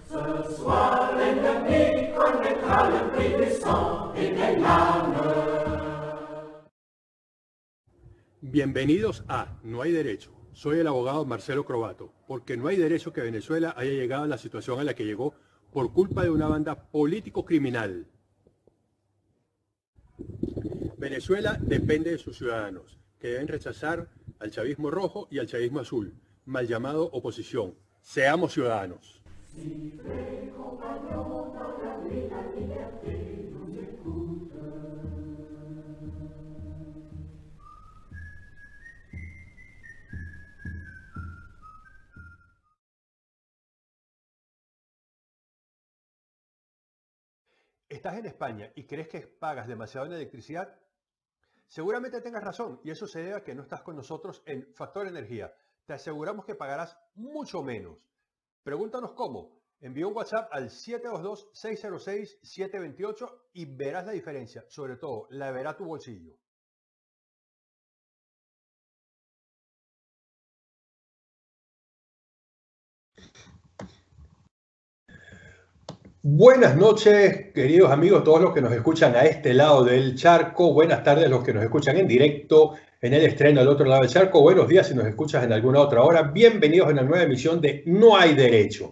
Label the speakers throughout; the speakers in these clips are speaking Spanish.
Speaker 1: Ce soir, l'ennemi connaîtra le prix du sang et des larmes.
Speaker 2: Bienvenidos a No hay derecho. Soy el abogado Marcelo Crobato, porque no hay derecho que Venezuela haya llegado a la situación a la que llegó por culpa de una banda político-criminal. Venezuela depende de sus ciudadanos, que deben rechazar al chavismo rojo y al chavismo azul, mal llamado oposición. Seamos ciudadanos. ¿Estás en España y crees que pagas demasiado en electricidad? Seguramente tengas razón y eso se debe a que no estás con nosotros en Factor Energía. Te aseguramos que pagarás mucho menos. Pregúntanos cómo. Envía un WhatsApp al 722-606-728 y verás la diferencia. Sobre todo, la verá tu bolsillo. Buenas noches, queridos amigos, todos los que nos escuchan a este lado del charco. Buenas tardes los que nos escuchan en directo, en el estreno al otro lado del charco. Buenos días si nos escuchas en alguna otra hora. Bienvenidos a una nueva emisión de No hay derecho.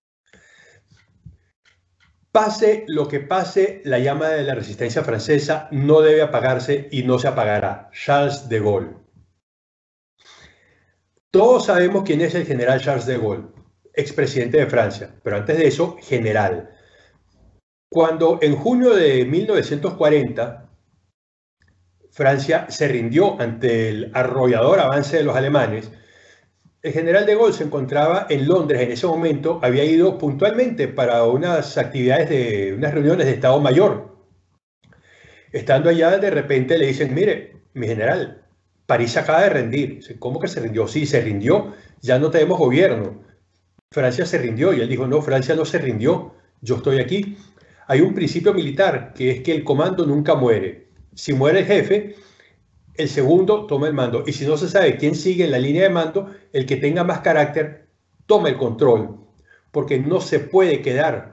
Speaker 2: Pase lo que pase, la llama de la resistencia francesa no debe apagarse y no se apagará. Charles de Gaulle. Todos sabemos quién es el general Charles de Gaulle, expresidente de Francia, pero antes de eso, general. Cuando en junio de 1940 Francia se rindió ante el arrollador avance de los alemanes, el general de Gaulle se encontraba en Londres en ese momento, había ido puntualmente para unas actividades de unas reuniones de Estado Mayor. Estando allá, de repente le dicen, mire, mi general, París se acaba de rendir. Dice, ¿cómo que se rindió? Sí, se rindió, ya no tenemos gobierno. Francia se rindió y él dijo, no, Francia no se rindió, yo estoy aquí. Hay un principio militar que es que el comando nunca muere. Si muere el jefe, el segundo toma el mando. Y si no se sabe quién sigue en la línea de mando, el que tenga más carácter toma el control. Porque no se puede quedar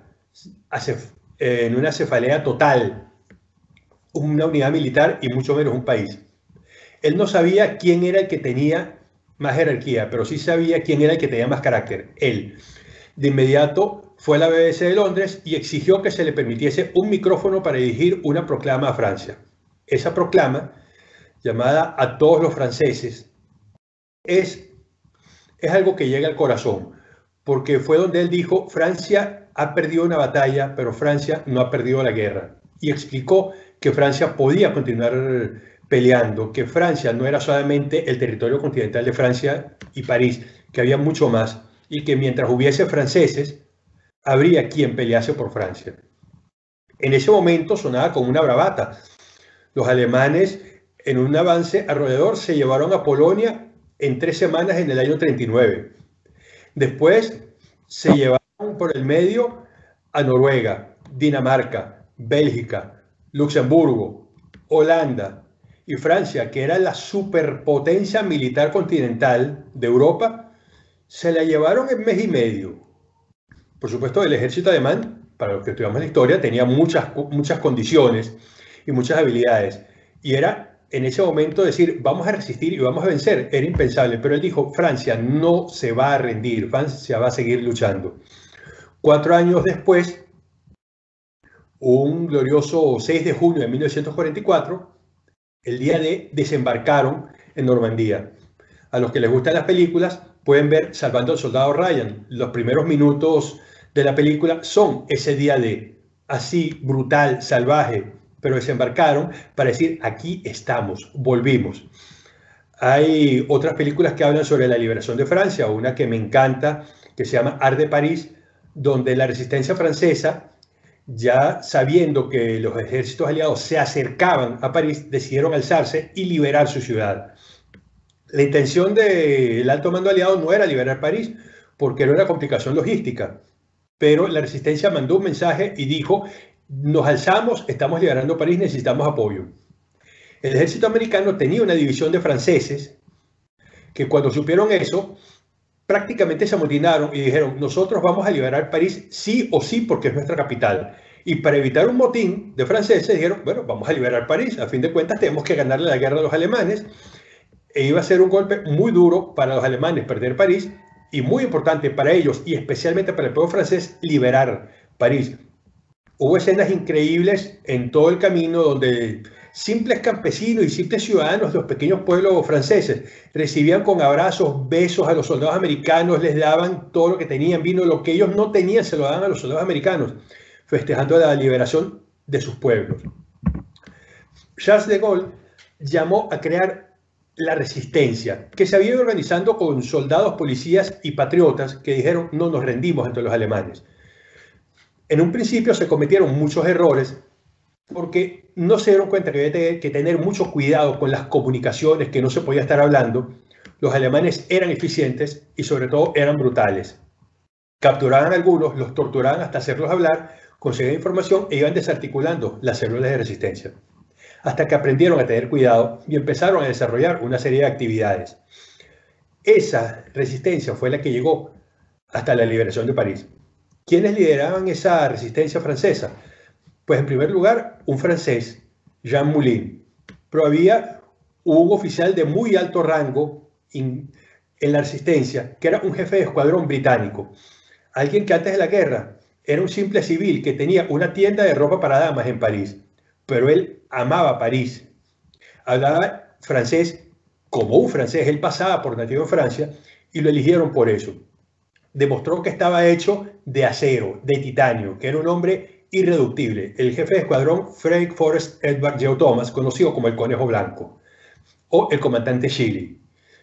Speaker 2: en una cefalea total una unidad militar y mucho menos un país. Él no sabía quién era el que tenía más jerarquía, pero sí sabía quién era el que tenía más carácter, él. De inmediato fue a la BBC de Londres y exigió que se le permitiese un micrófono para dirigir una proclama a Francia. Esa proclama, llamada A todos los franceses, es algo que llega al corazón, porque fue donde él dijo, Francia ha perdido una batalla, pero Francia no ha perdido la guerra. Y explicó que Francia podía continuar peleando, que Francia no era solamente el territorio continental de Francia y París, que había mucho más, y que mientras hubiese franceses, habría quien pelease por Francia. En ese momento sonaba como una bravata. Los alemanes, en un avance arrollador, se llevaron a Polonia en 3 semanas en el año 39. Después se llevaron por el medio a Noruega, Dinamarca, Bélgica, Luxemburgo, Holanda y Francia, que era la superpotencia militar continental de Europa, se la llevaron en mes y medio. Por supuesto, el ejército alemán, para los que estudiamos la historia, tenía muchas condiciones y muchas habilidades. Y era en ese momento decir, vamos a resistir y vamos a vencer, era impensable. Pero él dijo, Francia no se va a rendir, Francia va a seguir luchando. 4 años después, un glorioso 6 de junio de 1944, el día de desembarcaron en Normandía. A los que les gustan las películas pueden ver Salvando al Soldado Ryan. Los primeros minutos de la película son ese día de, así brutal, salvaje, pero desembarcaron para decir, aquí estamos, volvimos. Hay otras películas que hablan sobre la liberación de Francia, una que me encanta, que se llama Art de París, donde la resistencia francesa, ya sabiendo que los ejércitos aliados se acercaban a París, decidieron alzarse y liberar su ciudad. La intención del alto mando aliado no era liberar París, porque era una complicación logística, pero la resistencia mandó un mensaje y dijo, nos alzamos, estamos liberando París, necesitamos apoyo. El ejército americano tenía una división de franceses que cuando supieron eso, prácticamente se amotinaron y dijeron, nosotros vamos a liberar París sí o sí porque es nuestra capital. Y para evitar un motín de franceses dijeron, bueno, vamos a liberar París, a fin de cuentas tenemos que ganarle la guerra a los alemanes, e iba a ser un golpe muy duro para los alemanes perder París, y muy importante para ellos, y especialmente para el pueblo francés, liberar París. Hubo escenas increíbles en todo el camino donde simples campesinos y simples ciudadanos de los pequeños pueblos franceses recibían con abrazos, besos a los soldados americanos, les daban todo lo que tenían, vino, lo que ellos no tenían se lo daban a los soldados americanos, festejando la liberación de sus pueblos. Charles de Gaulle llamó a crear la resistencia, que se había ido organizando con soldados, policías y patriotas que dijeron no nos rendimos ante los alemanes. En un principio se cometieron muchos errores porque no se dieron cuenta que había que tener mucho cuidado con las comunicaciones, que no se podía estar hablando. Los alemanes eran eficientes y sobre todo eran brutales. Capturaban a algunos, los torturaban hasta hacerlos hablar, conseguían información e iban desarticulando las células de resistencia. Hasta que aprendieron a tener cuidado y empezaron a desarrollar una serie de actividades. Esa resistencia fue la que llegó hasta la liberación de París. ¿Quiénes lideraban esa resistencia francesa? Pues en primer lugar, un francés, Jean Moulin. Pero había un oficial de muy alto rango en la resistencia, que era un jefe de escuadrón británico. Alguien que antes de la guerra era un simple civil que tenía una tienda de ropa para damas en París. Pero él amaba París. Hablaba francés como un francés. Él pasaba por nativo en Francia y lo eligieron por eso. Demostró que estaba hecho de acero, de titanio, que era un hombre irreductible. El jefe de escuadrón, Frederick Forrest Edward Joe Thomas, conocido como el Conejo Blanco, o el comandante Chile.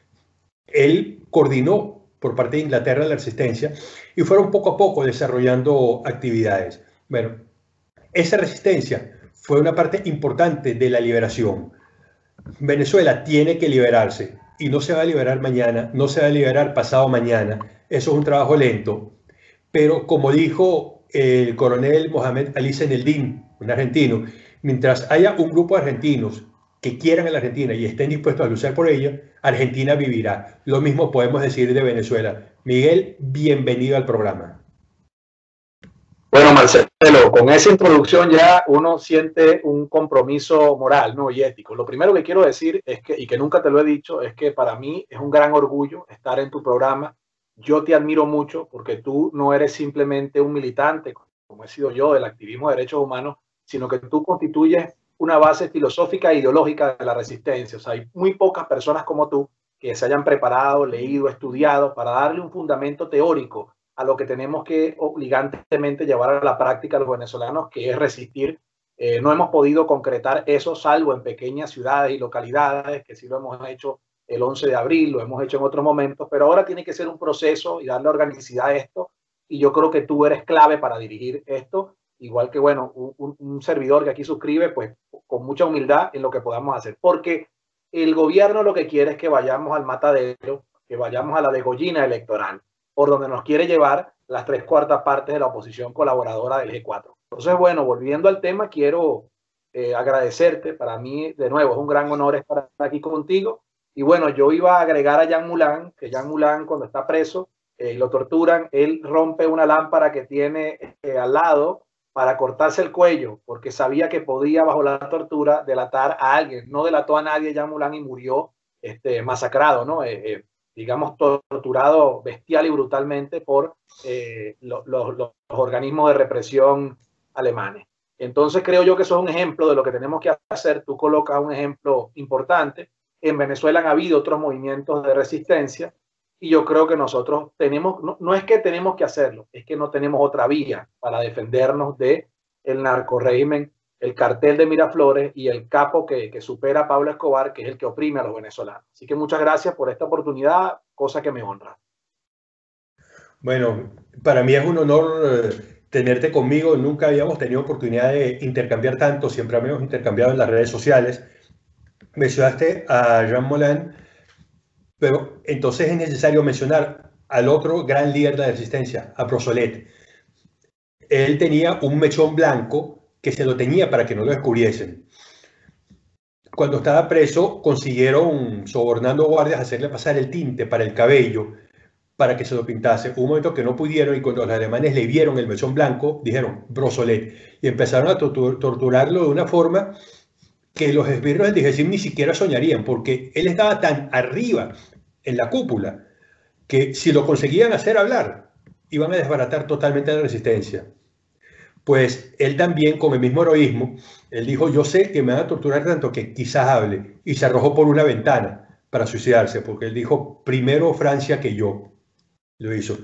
Speaker 2: Él coordinó por parte de Inglaterra la resistencia y fueron poco a poco desarrollando actividades. Bueno, esa resistencia fue una parte importante de la liberación. Venezuela tiene que liberarse y no se va a liberar mañana, no se va a liberar pasado mañana. Eso es un trabajo lento, pero como dijo el coronel Mohamed Ali Zeneldin, un argentino, mientras haya un grupo de argentinos que quieran a la Argentina y estén dispuestos a luchar por ella, Argentina vivirá. Lo mismo podemos decir de Venezuela. Miguel, bienvenido al programa.
Speaker 3: Bueno, Marcelo, con esa introducción ya uno siente un compromiso moral, ¿no? Y ético. Lo primero que quiero decir es que, y que nunca te lo he dicho, es que para mí es un gran orgullo estar en tu programa. Yo te admiro mucho porque tú no eres simplemente un militante, como he sido yo, del activismo de derechos humanos, sino que tú constituyes una base filosófica e ideológica de la resistencia. O sea, hay muy pocas personas como tú que se hayan preparado, leído, estudiado para darle un fundamento teórico a lo que tenemos que obligantemente llevar a la práctica los venezolanos, que es resistir. No hemos podido concretar eso, salvo en pequeñas ciudades y localidades, que sí lo hemos hecho el 11 de abril, lo hemos hecho en otros momentos, pero ahora tiene que ser un proceso y darle organicidad a esto, y yo creo que tú eres clave para dirigir esto, igual que, bueno, un servidor que aquí suscribe, pues con mucha humildad en lo que podamos hacer, porque el gobierno lo que quiere es que vayamos al matadero, que vayamos a la degollina electoral, por donde nos quiere llevar las 3/4 partes de la oposición colaboradora del G4. Entonces, bueno, volviendo al tema, quiero agradecerte. Para mí, de nuevo, es un gran honor estar aquí contigo. Y bueno, yo iba a agregar a Jean Moulin, que Jean Moulin, cuando está preso y lo torturan, él rompe una lámpara que tiene al lado para cortarse el cuello, porque sabía que podía, bajo la tortura, delatar a alguien. No delató a nadie Jean Moulin y murió masacrado, ¿no? Digamos, torturado bestial y brutalmente por los organismos de represión alemanes. Entonces creo yo que eso es un ejemplo de lo que tenemos que hacer. Tú colocas un ejemplo importante. En Venezuela han habido otros movimientos de resistencia y yo creo que nosotros tenemos, no es que tenemos que hacerlo, es que no tenemos otra vía para defendernos del narcorrégimen, el cartel de Miraflores y el capo que supera a Pablo Escobar, que es el que oprime a los venezolanos. Así que muchas gracias por esta oportunidad, cosa que me honra.
Speaker 2: Bueno, para mí es un honor tenerte conmigo. Nunca habíamos tenido oportunidad de intercambiar tanto, siempre habíamos intercambiado en las redes sociales. Mencionaste a Jean Moulin, pero entonces es necesario mencionar al otro gran líder de la resistencia, a Brossolette. Él tenía un mechón blanco que se lo tenía para que no lo descubriesen. Cuando estaba preso, consiguieron, sobornando guardias, hacerle pasar el tinte para el cabello para que se lo pintase. Hubo un momento que no pudieron y cuando los alemanes le vieron el mechón blanco, dijeron brosolet y empezaron a torturarlo de una forma que los esbirros del Dijecim ni siquiera soñarían, porque él estaba tan arriba en la cúpula que si lo conseguían hacer hablar, iban a desbaratar totalmente la resistencia. Pues él también, con el mismo heroísmo, él dijo, yo sé que me van a torturar tanto que quizás hable, y se arrojó por una ventana para suicidarse, porque él dijo, primero Francia que yo. Lo hizo.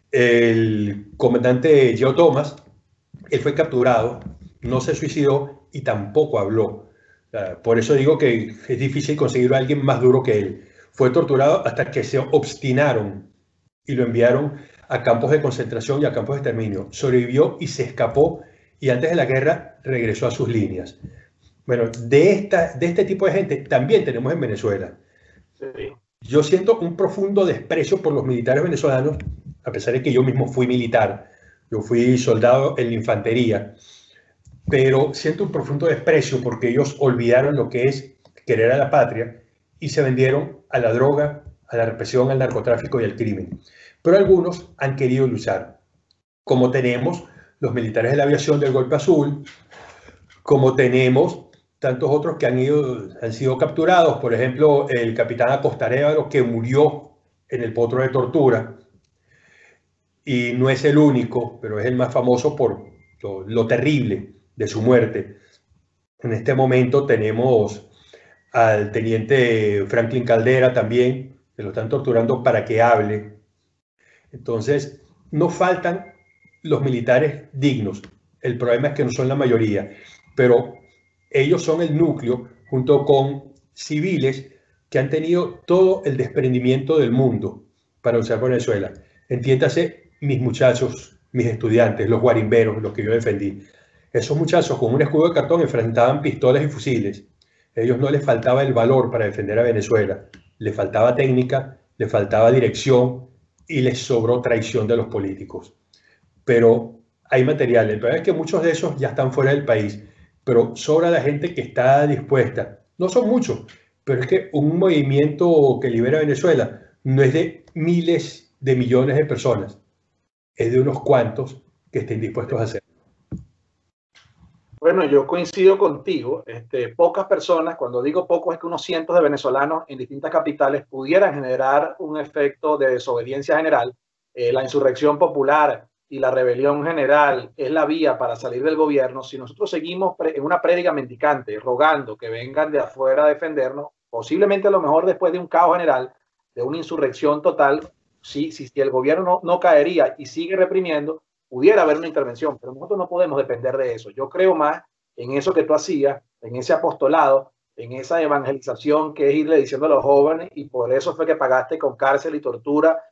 Speaker 2: El comandante Geo Thomas, él fue capturado, no se suicidó y tampoco habló. Por eso digo que es difícil conseguir a alguien más duro que él. Fue torturado hasta que se obstinaron y lo enviaron a campos de concentración y a campos de exterminio. Sobrevivió y se escapó y antes de la guerra regresó a sus líneas. Bueno, de este tipo de gente también tenemos en Venezuela. Sí. Yo siento un profundo desprecio por los militares venezolanos, a pesar de que yo mismo fui militar. Yo fui soldado en la infantería, pero siento un profundo desprecio porque ellos olvidaron lo que es querer a la patria y se vendieron a la droga, a la represión, al narcotráfico y al crimen. Pero algunos han querido luchar, como tenemos los militares de la aviación del Golpe Azul, como tenemos tantos otros que han sido capturados, por ejemplo, el capitán Acosta Arévalo, que murió en el potro de tortura, y no es el único, pero es el más famoso por lo terrible de su muerte. En este momento tenemos al teniente Franklin Caldera también, que lo están torturando para que hable. Entonces, no faltan los militares dignos. El problema es que no son la mayoría, pero ellos son el núcleo junto con civiles que han tenido todo el desprendimiento del mundo para usar Venezuela. Entiéndase, mis muchachos, mis estudiantes, los guarimberos, los que yo defendí. Esos muchachos con un escudo de cartón enfrentaban pistolas y fusiles. A ellos no les faltaba el valor para defender a Venezuela. Les faltaba técnica, les faltaba dirección y les sobró traición de los políticos. Pero hay material. El problema es que muchos de esos ya están fuera del país, pero sobra la gente que está dispuesta. No son muchos, pero es que un movimiento que libera Venezuela no es de miles de millones de personas, es de unos cuantos que estén dispuestos a hacerlo.
Speaker 3: Bueno, yo coincido contigo. Pocas personas, cuando digo pocos es que unos cientos de venezolanos en distintas capitales pudieran generar un efecto de desobediencia general. La insurrección popular y la rebelión general es la vía para salir del gobierno. Si nosotros seguimos en una prédica mendicante, rogando que vengan de afuera a defendernos, posiblemente a lo mejor después de un caos general, de una insurrección total, si el gobierno no caería y sigue reprimiendo, pudiera haber una intervención, pero nosotros no podemos depender de eso. Yo creo más en eso que tú hacías, en ese apostolado, en esa evangelización que es irle diciendo a los jóvenes, y por eso fue que pagaste con cárcel y tortura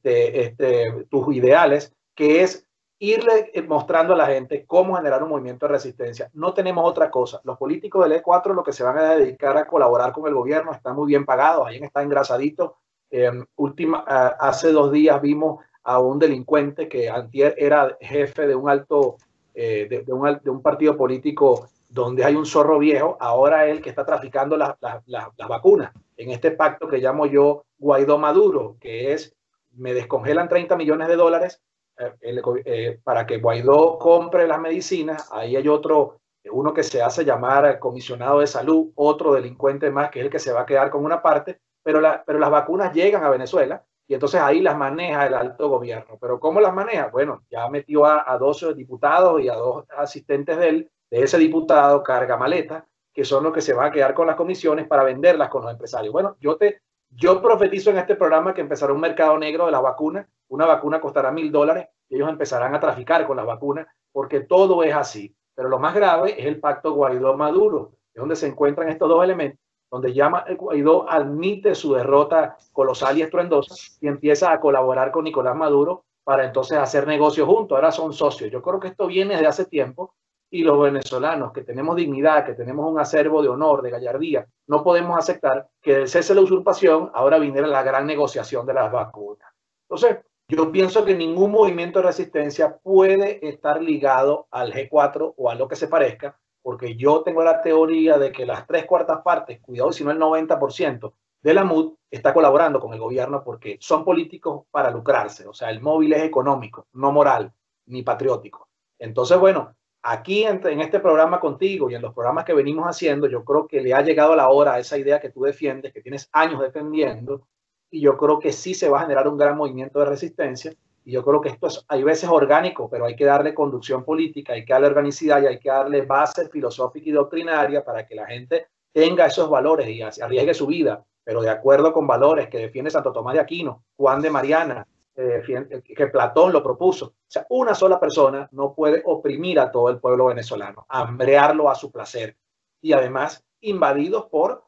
Speaker 3: tus ideales, que es irle mostrando a la gente cómo generar un movimiento de resistencia. No tenemos otra cosa. Los políticos del E4 lo que se van a dedicar a colaborar con el gobierno están muy bien pagados, ahí está engrasadito. Hace 2 días vimos a un delincuente que antier era jefe de un alto, de un partido político donde hay un zorro viejo, ahora es el que está traficando las vacunas, en este pacto que llamo yo Guaidó Maduro, que es, me descongelan $30 millones para que Guaidó compre las medicinas. Ahí hay uno que se hace llamar comisionado de salud, otro delincuente más, que es el que se va a quedar con una parte, pero las vacunas llegan a Venezuela, y entonces ahí las maneja el alto gobierno. ¿Pero cómo las maneja? Bueno, ya metió a 2 diputados y a 2 asistentes de ese diputado carga maleta, que son los que se van a quedar con las comisiones para venderlas con los empresarios. Bueno, yo profetizo en este programa que empezará un mercado negro de las vacunas. Una vacuna costará $1.000 y ellos empezarán a traficar con las vacunas, porque todo es así. Pero lo más grave es el pacto Guaidó-Maduro, es donde se encuentran estos 2 elementos, donde Guaidó admite su derrota colosal y estruendosa y empieza a colaborar con Nicolás Maduro para entonces hacer negocios juntos. Ahora son socios. Yo creo que esto viene desde hace tiempo, y los venezolanos que tenemos dignidad, que tenemos un acervo de honor, de gallardía, no podemos aceptar que del cese de la usurpación ahora viniera la gran negociación de las vacunas. Entonces, yo pienso que ningún movimiento de resistencia puede estar ligado al G4 o a lo que se parezca, porque yo tengo la teoría de que las 3/4 partes, cuidado si no el 90%, de la MUD está colaborando con el gobierno porque son políticos para lucrarse. O sea, el móvil es económico, no moral ni patriótico. Entonces, bueno, aquí en este programa contigo y en los programas que venimos haciendo, yo creo que le ha llegado la hora a esa idea que tú defiendes, que tienes años defendiendo, y yo creo que sí se va a generar un gran movimiento de resistencia. Y yo creo que esto es, hay veces orgánico, pero hay que darle conducción política, hay que darle organicidad y hay que darle base filosófica y doctrinaria para que la gente tenga esos valores y arriesgue su vida, pero de acuerdo con valores que defiende Santo Tomás de Aquino, Juan de Mariana, que Platón lo propuso. O sea, una sola persona no puede oprimir a todo el pueblo venezolano, hambrearlo a su placer y además invadidos por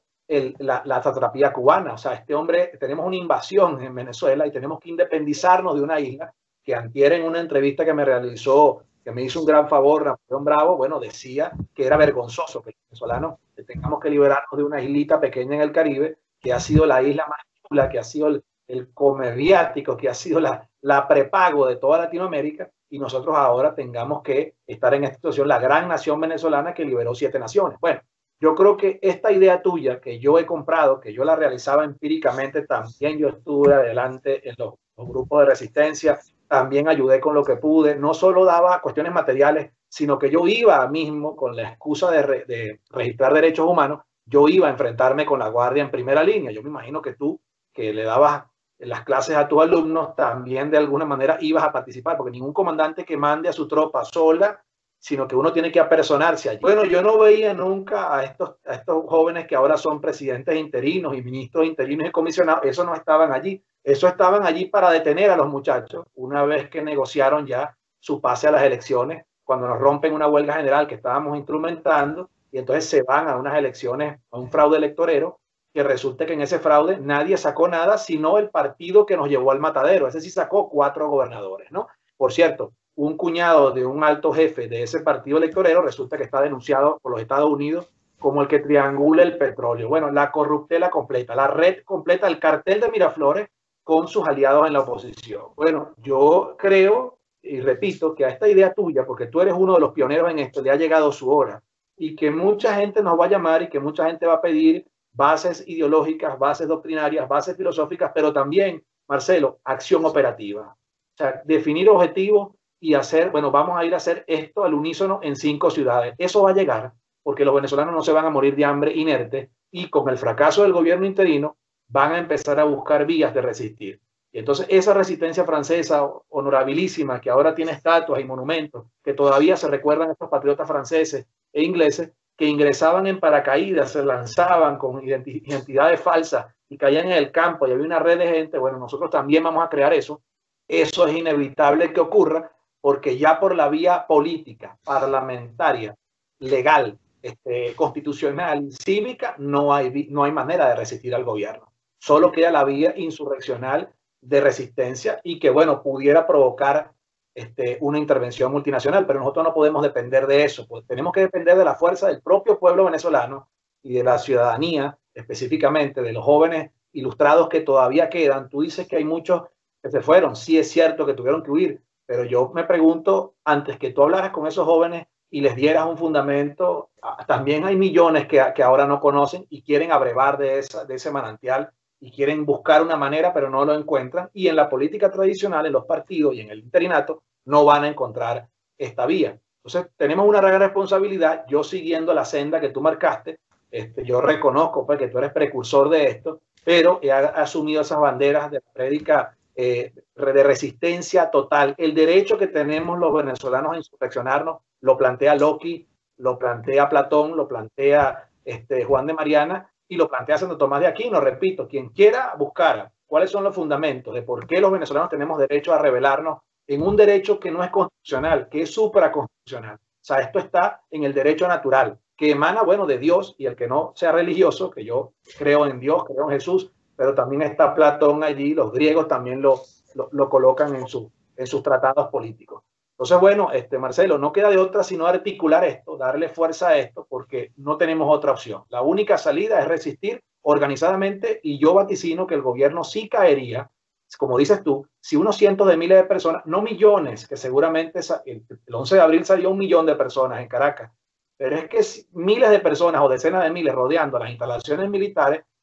Speaker 3: la satrapía cubana. O sea, este hombre, tenemos una invasión en Venezuela y tenemos que independizarnos de una isla que antier en una entrevista que me realizó, que me hizo un gran favor, Napoleón Bravo, bueno, decía que era vergonzoso que los venezolanos tengamos que liberarnos de una islita pequeña en el Caribe, que ha sido la isla más chula, que ha sido el comediático, que ha sido la prepago de toda Latinoamérica, y nosotros ahora tengamos que estar en esta situación, la gran nación venezolana que liberó 7 naciones. Bueno, yo creo que esta idea tuya que yo he comprado, que yo la realizaba empíricamente, también yo estuve adelante en los grupos de resistencia, también ayudé con lo que pude, no solo daba cuestiones materiales, sino que yo iba mismo con la excusa de registrar derechos humanos, yo iba a enfrentarme con la guardia en primera línea. Yo me imagino que tú, que le dabas las clases a tus alumnos, también de alguna manera ibas a participar, porque ningún comandante que mande a su tropa sola, sino que uno tiene que apersonarse allí. Bueno, yo no veía nunca a estos jóvenes que ahora son presidentes interinos y ministros interinos y comisionados, eso no estaban allí. Eso estaban allí para detener a los muchachos una vez que negociaron ya su pase a las elecciones, cuando nos rompen una huelga general que estábamos instrumentando y entonces se van a unas elecciones, a un fraude electorero, que resulta que en ese fraude nadie sacó nada sino el partido que nos llevó al matadero. Ese sí sacó 4 gobernadores, ¿no? Por cierto, un cuñado de un alto jefe de ese partido electorero resulta que está denunciado por los Estados Unidos como el que triangula el petróleo. Bueno, la corruptela completa, la red completa, el cartel de Miraflores con sus aliados en la oposición. Bueno, yo creo y repito que a esta idea tuya, porque tú eres uno de los pioneros en esto, le ha llegado su hora y que mucha gente nos va a llamar y que mucha gente va a pedir bases ideológicas, bases doctrinarias, bases filosóficas, pero también, Marcelo, acción operativa. O sea, definir objetivos y hacer, bueno, vamos a ir a hacer esto al unísono en 5 ciudades. Eso va a llegar porque los venezolanos no se van a morir de hambre inerte y con el fracaso del gobierno interino van a empezar a buscar vías de resistir. Y entonces esa resistencia francesa honorabilísima, que ahora tiene estatuas y monumentos, que todavía se recuerdan a estos patriotas franceses e ingleses, que ingresaban en paracaídas, se lanzaban con identidades falsas y caían en el campo y había una red de gente. Bueno, nosotros también vamos a crear eso. Eso es inevitable que ocurra porque ya por la vía política, parlamentaria, legal, constitucional, cívica, no hay manera de resistir al gobierno. Solo queda la vía insurreccional de resistencia y que, bueno, pudiera provocar una intervención multinacional, pero nosotros no podemos depender de eso, pues tenemos que depender de la fuerza del propio pueblo venezolano y de la ciudadanía, específicamente de los jóvenes ilustrados que todavía quedan. Tú dices que hay muchos que se fueron, sí es cierto que tuvieron que huir, pero yo me pregunto, antes que tú hablaras con esos jóvenes y les dieras un fundamento, también hay millones que ahora no conocen y quieren abrevar de ese manantial y quieren buscar una manera, pero no lo encuentran. Y en la política tradicional, en los partidos y en el interinato, no van a encontrar esta vía. Entonces, tenemos una gran responsabilidad. Yo siguiendo la senda que tú marcaste, yo reconozco pues, que tú eres precursor de esto, pero he asumido esas banderas de la prédica de resistencia total. El derecho que tenemos los venezolanos a insurreccionarnos lo plantea Locke, lo plantea Platón, lo plantea Juan de Mariana, y lo plantea Santo Tomás de Aquino. Repito, quien quiera buscar cuáles son los fundamentos de por qué los venezolanos tenemos derecho a rebelarnos en un derecho que no es constitucional, que es supraconstitucional. O sea, esto está en el derecho natural, que emana, bueno, de Dios, y el que no sea religioso, que yo creo en Dios, creo en Jesús, pero también está Platón allí, los griegos también lo colocan en sus tratados políticos. Entonces, bueno, Marcelo, no queda de otra sino articular esto, darle fuerza a esto, porque no tenemos otra opción. La única salida es resistir organizadamente y yo vaticino que el gobierno sí caería, como dices tú, si unos cientos de miles de personas, no millones, que seguramente el 11 de abril salió 1 millón de personas en Caracas, pero es que miles de personas o decenas de miles rodeando las instalaciones militares,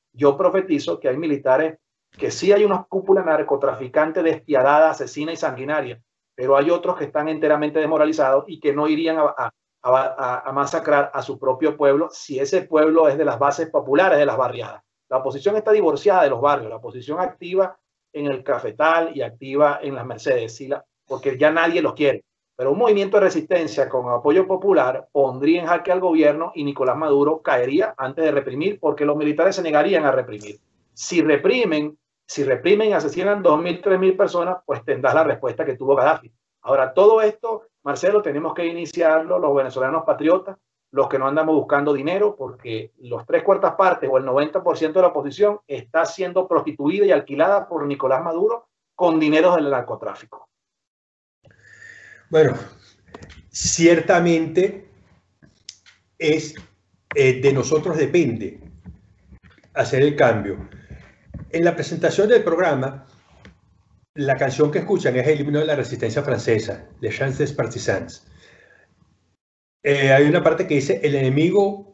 Speaker 3: yo profetizo que hay militares que sí hay una cúpula narcotraficante despiadada, asesina y sanguinaria, pero hay otros que están enteramente desmoralizados y que no irían a masacrar a su propio pueblo si ese pueblo es de las bases populares de las barriadas. La oposición está divorciada de los barrios, la oposición activa en el Cafetal y activa en las Mercedes, ¿sí? Porque ya nadie los quiere. Pero un movimiento de resistencia con apoyo popular pondría en jaque al gobierno y Nicolás Maduro caería antes de reprimir, porque los militares se negarían a reprimir. Si reprimen y asesinan 2.000, 3.000 personas, pues tendrás la respuesta que tuvo Gaddafi. Ahora, todo esto, Marcelo, tenemos que iniciarlo los venezolanos patriotas, los que no andamos buscando dinero, porque los 3/4 partes o el 90% de la oposición está siendo prostituida y alquilada por Nicolás Maduro con dinero del narcotráfico.
Speaker 2: Bueno, ciertamente de nosotros depende hacer el cambio. En la presentación del programa, la canción que escuchan es el himno de la resistencia francesa, Les Chants des Partisans. Hay una parte que dice, el enemigo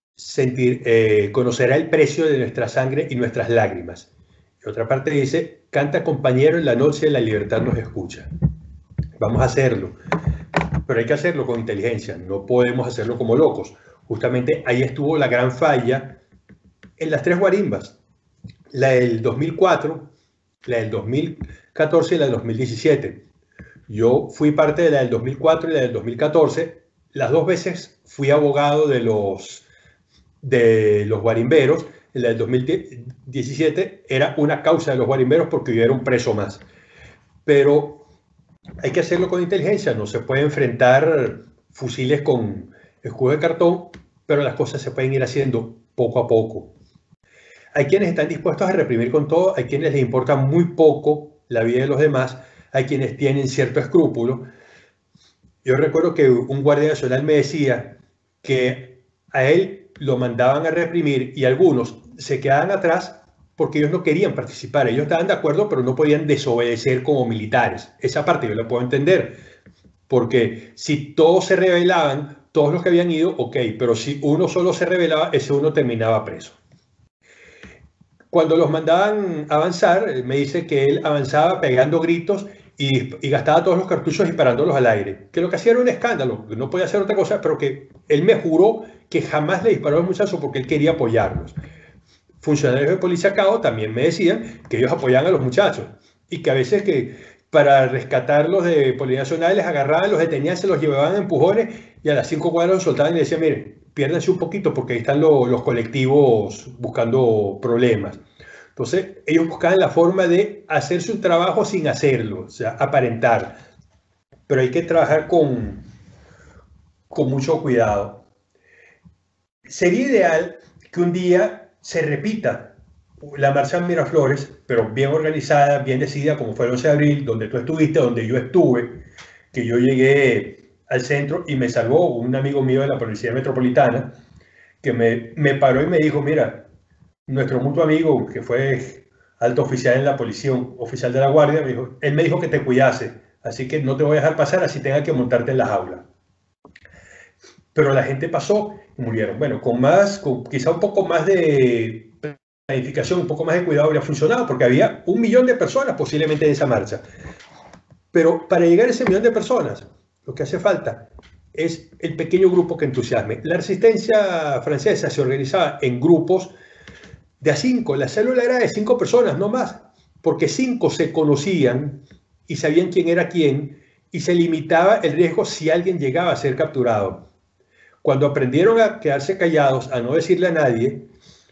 Speaker 2: conocerá el precio de nuestra sangre y nuestras lágrimas. Y otra parte dice, canta compañero, en la noche la libertad nos escucha. Vamos a hacerlo, pero hay que hacerlo con inteligencia, no podemos hacerlo como locos. Justamente ahí estuvo la gran falla en las 3 guarimbas, la del 2004, la del 2014 y la del 2017. Yo fui parte de la del 2004 y la del 2014. Las 2 veces fui abogado de los guarimberos. En la del 2017 era una causa de los guarimberos porque yo era un preso más. Pero hay que hacerlo con inteligencia. No se puede enfrentar fusiles con escudo de cartón, pero las cosas se pueden ir haciendo poco a poco. Hay quienes están dispuestos a reprimir con todo, hay quienes les importa muy poco la vida de los demás, hay quienes tienen cierto escrúpulo. Yo recuerdo que un guardia nacional me decía que a él lo mandaban a reprimir y algunos se quedaban atrás porque ellos no querían participar. Ellos estaban de acuerdo, pero no podían desobedecer como militares. Esa parte yo la puedo entender, porque si todos se rebelaban, todos los que habían ido, ok, pero si uno solo se rebelaba, ese uno terminaba preso. Cuando los mandaban avanzar, me dice que él avanzaba pegando gritos y gastaba todos los cartuchos disparándolos al aire. Que lo que hacía era un escándalo, no podía hacer otra cosa, pero que él me juró que jamás le disparó a los muchachos porque él quería apoyarlos. Funcionarios de policía CAO también me decían que ellos apoyaban a los muchachos y que a veces que para rescatarlos de Policía Nacional les agarraban, los detenían, se los llevaban a empujones y a las 5 cuadras los soltaban y le decían, miren, piérdanse un poquito porque ahí están los colectivos buscando problemas. Entonces, ellos buscaban la forma de hacerse un trabajo sin hacerlo, o sea, aparentar. Pero hay que trabajar con mucho cuidado. Sería ideal que un día se repita la marcha en Miraflores, pero bien organizada, bien decidida, como fue el 11 de abril, donde tú estuviste, donde yo estuve, que yo llegué al centro y me salvó un amigo mío de la Policía Metropolitana, que me paró y me dijo, mira, nuestro mutuo amigo, que fue alto oficial en la policía, oficial de la guardia, él me dijo que te cuidase, así que no te voy a dejar pasar, así tenga que montarte en la jaula. Pero la gente pasó y murieron. Bueno, con quizá un poco más de planificación, un poco más de cuidado habría funcionado, porque había 1 millón de personas posiblemente en esa marcha. Pero para llegar a ese 1 millón de personas, lo que hace falta es el pequeño grupo que entusiasme. La resistencia francesa se organizaba en grupos de a 5, la célula era de 5 personas, no más, porque 5 se conocían y sabían quién era quién y se limitaba el riesgo si alguien llegaba a ser capturado. Cuando aprendieron a quedarse callados, a no decirle a nadie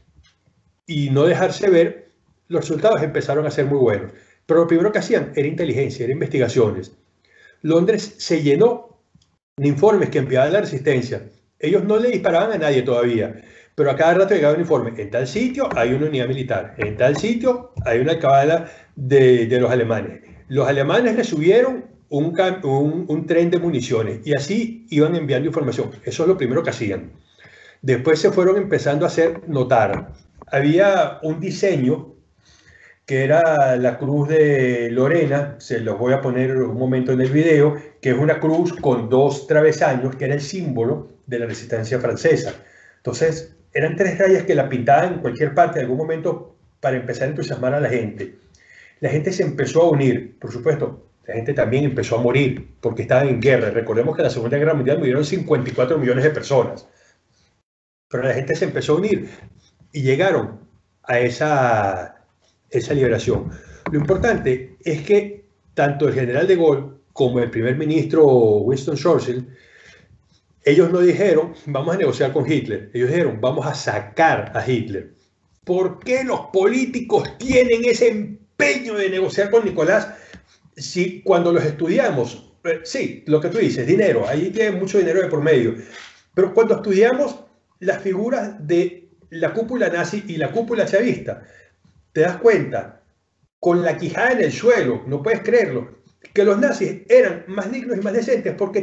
Speaker 2: y no dejarse ver, los resultados empezaron a ser muy buenos. Pero lo primero que hacían era inteligencia, era investigaciones. Londres se llenó de informes que enviaba la resistencia. Ellos no le disparaban a nadie todavía, pero a cada rato llegaba un informe. En tal sitio hay una unidad militar, en tal sitio hay una alcabala de los alemanes. Los alemanes le subieron un tren de municiones y así iban enviando información. Eso es lo primero que hacían. Después se fueron empezando a hacer notar. Había un diseño que era la cruz de Lorena, se los voy a poner un momento en el video, que es una cruz con 2 travesaños, que era el símbolo de la resistencia francesa. Entonces, eran 3 rayas que la pintaban en cualquier parte en algún momento para empezar a entusiasmar a la gente. La gente se empezó a unir, por supuesto, la gente también empezó a morir porque estaban en guerra. Recordemos que en la Segunda Guerra Mundial murieron 54 millones de personas. Pero la gente se empezó a unir y llegaron a esa liberación. Lo importante es que tanto el general de Gaulle como el primer ministro Winston Churchill, ellos no dijeron, vamos a negociar con Hitler. Ellos dijeron, vamos a sacar a Hitler. ¿Por qué los políticos tienen ese empeño de negociar con Nicolás? Si cuando los estudiamos, sí, lo que tú dices, dinero, ahí tiene mucho dinero de por medio. Pero cuando estudiamos las figuras de la cúpula nazi y la cúpula chavista, te das cuenta, con la quijada en el suelo, no puedes creerlo, que los nazis eran más dignos y más decentes porque